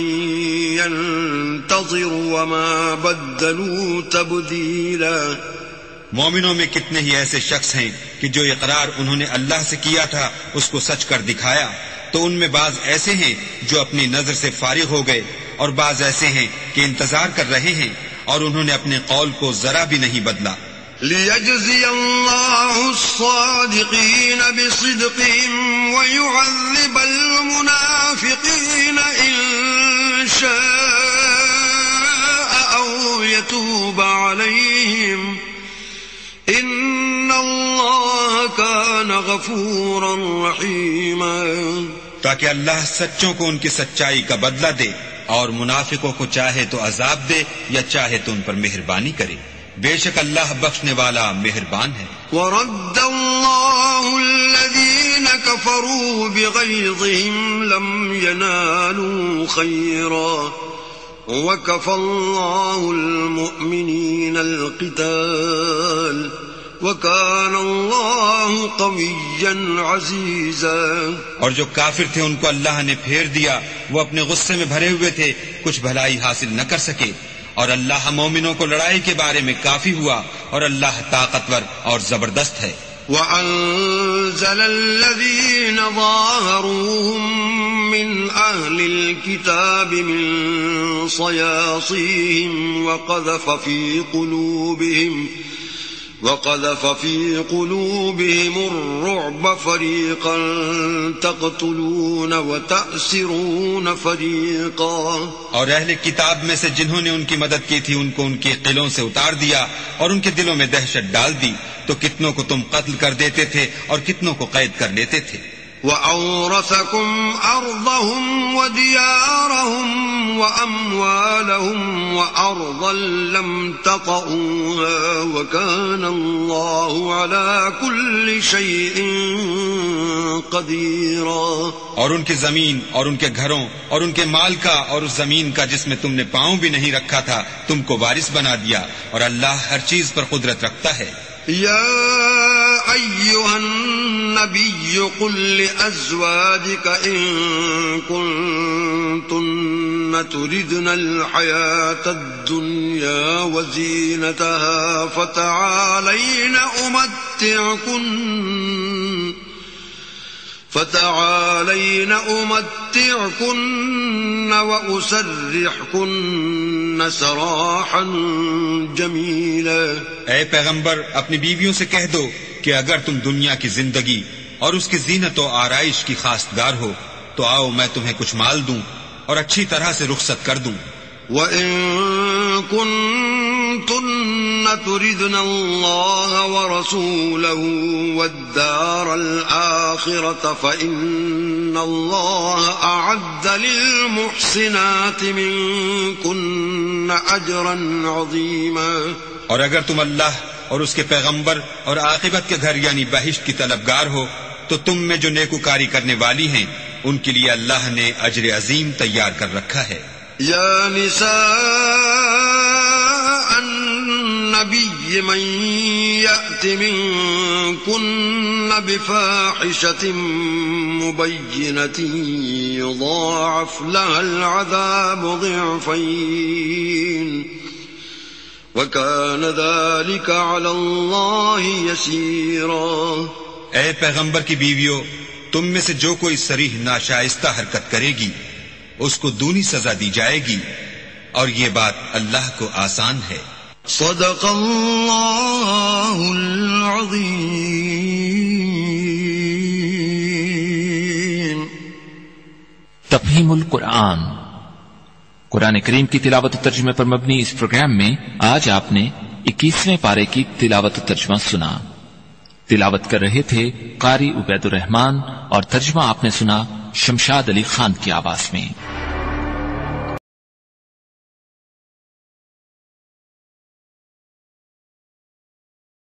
S1: ينتظر وما بدلوا تبديلا.
S2: مومنوں میں کتنے ہی ایسے شخص ہیں کہ جو اقرار انہوں نے اللہ سے کیا تھا اس کو سچ کر دکھایا، تو ان میں بعض ایسے ہیں جو اپنی نظر سے فارغ ہو گئے، اور بعض ایسے ہیں کہ انتظار کر رہے ہیں اور انہوں نے اپنے قول کو ذرا بھی نہیں بدلا.
S1: لِيَجْزِيَ اللَّهُ الصَّادِقِينَ بِصِدْقِهِمْ وَيُعَذِّبَ الْمُنَافِقِينَ إِن شَاءَ أَوْ يَتُوبَ عَلَيْهِمْ إِنَّ اللَّهَ كَانَ غَفُورًا رَحِيمًا.
S2: تاکہ اللہ سچوں کو ان کی سچائی کا بدلہ دے اور منافقوں کو چاہے تو عذاب دے یا چاہے تو ان پر مہربانی کرے. بے شک اللہ بخشنے والا مہربان ہے.
S1: وَرَدَّ اللَّهُ الَّذِينَ كَفَرُوا بِغَيْظِهِمْ لَمْ يَنَالُوا خَيْرًا وَكَفَى اللَّهُ الْمُؤْمِنِينَ الْقِتَالَ وَكَانَ اللَّهُ قَوِيًّا عَزِيزًا.
S2: اور جو کافر تھے ان کو اللہ نے پھیر دیا، وہ اپنے غصے میں بھرے ہوئے تھے، کچھ بھلائی حاصل نہ کر سکے، اور اللہ مومنوں کو لڑائی کے بارے میں کافی ہوا، اور اللہ طاقتور اور زبردست ہے.
S1: وَأَنزَلَ الَّذِينَ ظَاهَرُوهُم مِّنْ أَهْلِ الْكِتَابِ مِنْ صَيَاصِيهِمْ وَقَذَفَ فِي قُلُوبِهِمْ وَقَذَفَ فِي قُلُوبِهِمُ الرُّعْبَ فَرِيقًا تَقْتُلُونَ وَتَأْسِرُونَ فَرِيقًا.
S2: اور اہل کتاب میں سے جنہوں نے ان کی مدد کی تھی ان کو ان کے قلعوں سے اتار دیا اور ان کے دلوں میں دہشت ڈال دی، تو کتنوں کو تم قتل کر دیتے تھے اور کتنوں کو قید کر لیتے تھے.
S1: وَأَوْرَثَكُمْ أَرْضَهُمْ وَدِيَارَهُمْ وَأَمْوَالَهُمْ وَأَرْضًا لَّمْ تَطَئُوهَا وَكَانَ اللَّهُ عَلَى كُلِّ شَيْءٍ قَدِيرًا.
S2: اور ان کی زمین اور ان کے گھروں اور ان کے مال کا اور اس زمین کا جس میں تم نے پاؤں بھی نہیں رکھا تھا تم کو وارث بنا دیا، اور اللہ ہر چیز پر قدرت رکھتا ہے.
S1: يا أيها النبي قل لأزواجك إن كنتن تردن الحياة الدنيا وزينتها فتعالين أمتعكن فتعالين أمتعكن وأسرحكن سراحا جميلا.
S2: اے پیغمبر اپنی بیویوں سے کہہ دو کہ اگر تم دنیا کی زندگی اور اس کی زینت و آرائش کی خواستگار ہو تو آؤ میں تمہیں کچھ مال دوں اور اچھی طرح سے رخصت کر دوں.
S1: وَإِن كُنتُنَّ تُرِدْنَ اللَّهَ وَرَسُولَهُ وَالدَّارَ الْآخِرَةَ فَإِنَّ اللَّهَ أَعَدَّ لِلْمُحْسِنَاتِ مِنكُنَّ أَجْرًا عَظِيمًا.
S2: اور اگر تم اللہ اور اس کے پیغمبر اور عاقبت کے گھر یعنی بہشت کی طلبگار ہو تو تم میں جو نیکوکاری کرنے والی ہیں ان کے لیے اللہ نے اجر عظیم تیار کر رکھا ہے.
S1: یا نساء النبی من یأت منکن بفاحشة مبینة یضاعف لها العذاب ضعفین وَكَانَ ذَلِكَ عَلَى اللَّهِ يَسِيرًا.
S2: اے پیغمبر کی بیویوں، تم میں سے جو کوئی صریح ناشائستہ حرکت کرے گی اس کو دونی سزا دی جائے گی، اور یہ بات اللہ کو آسان ہے.
S1: صدق اللہ العظیم.
S3: تفہیم القرآن، قرآن کریم کی تلاوت و ترجمے پر مبنی اس پروگرام میں آج آپ نے اکیسویں پارے کی تلاوت و ترجمہ سنا. تلاوت کر رہے تھے قاری عبید الرحمان اور ترجمہ آپ نے سنا شمشاد علی خان کی آواز میں.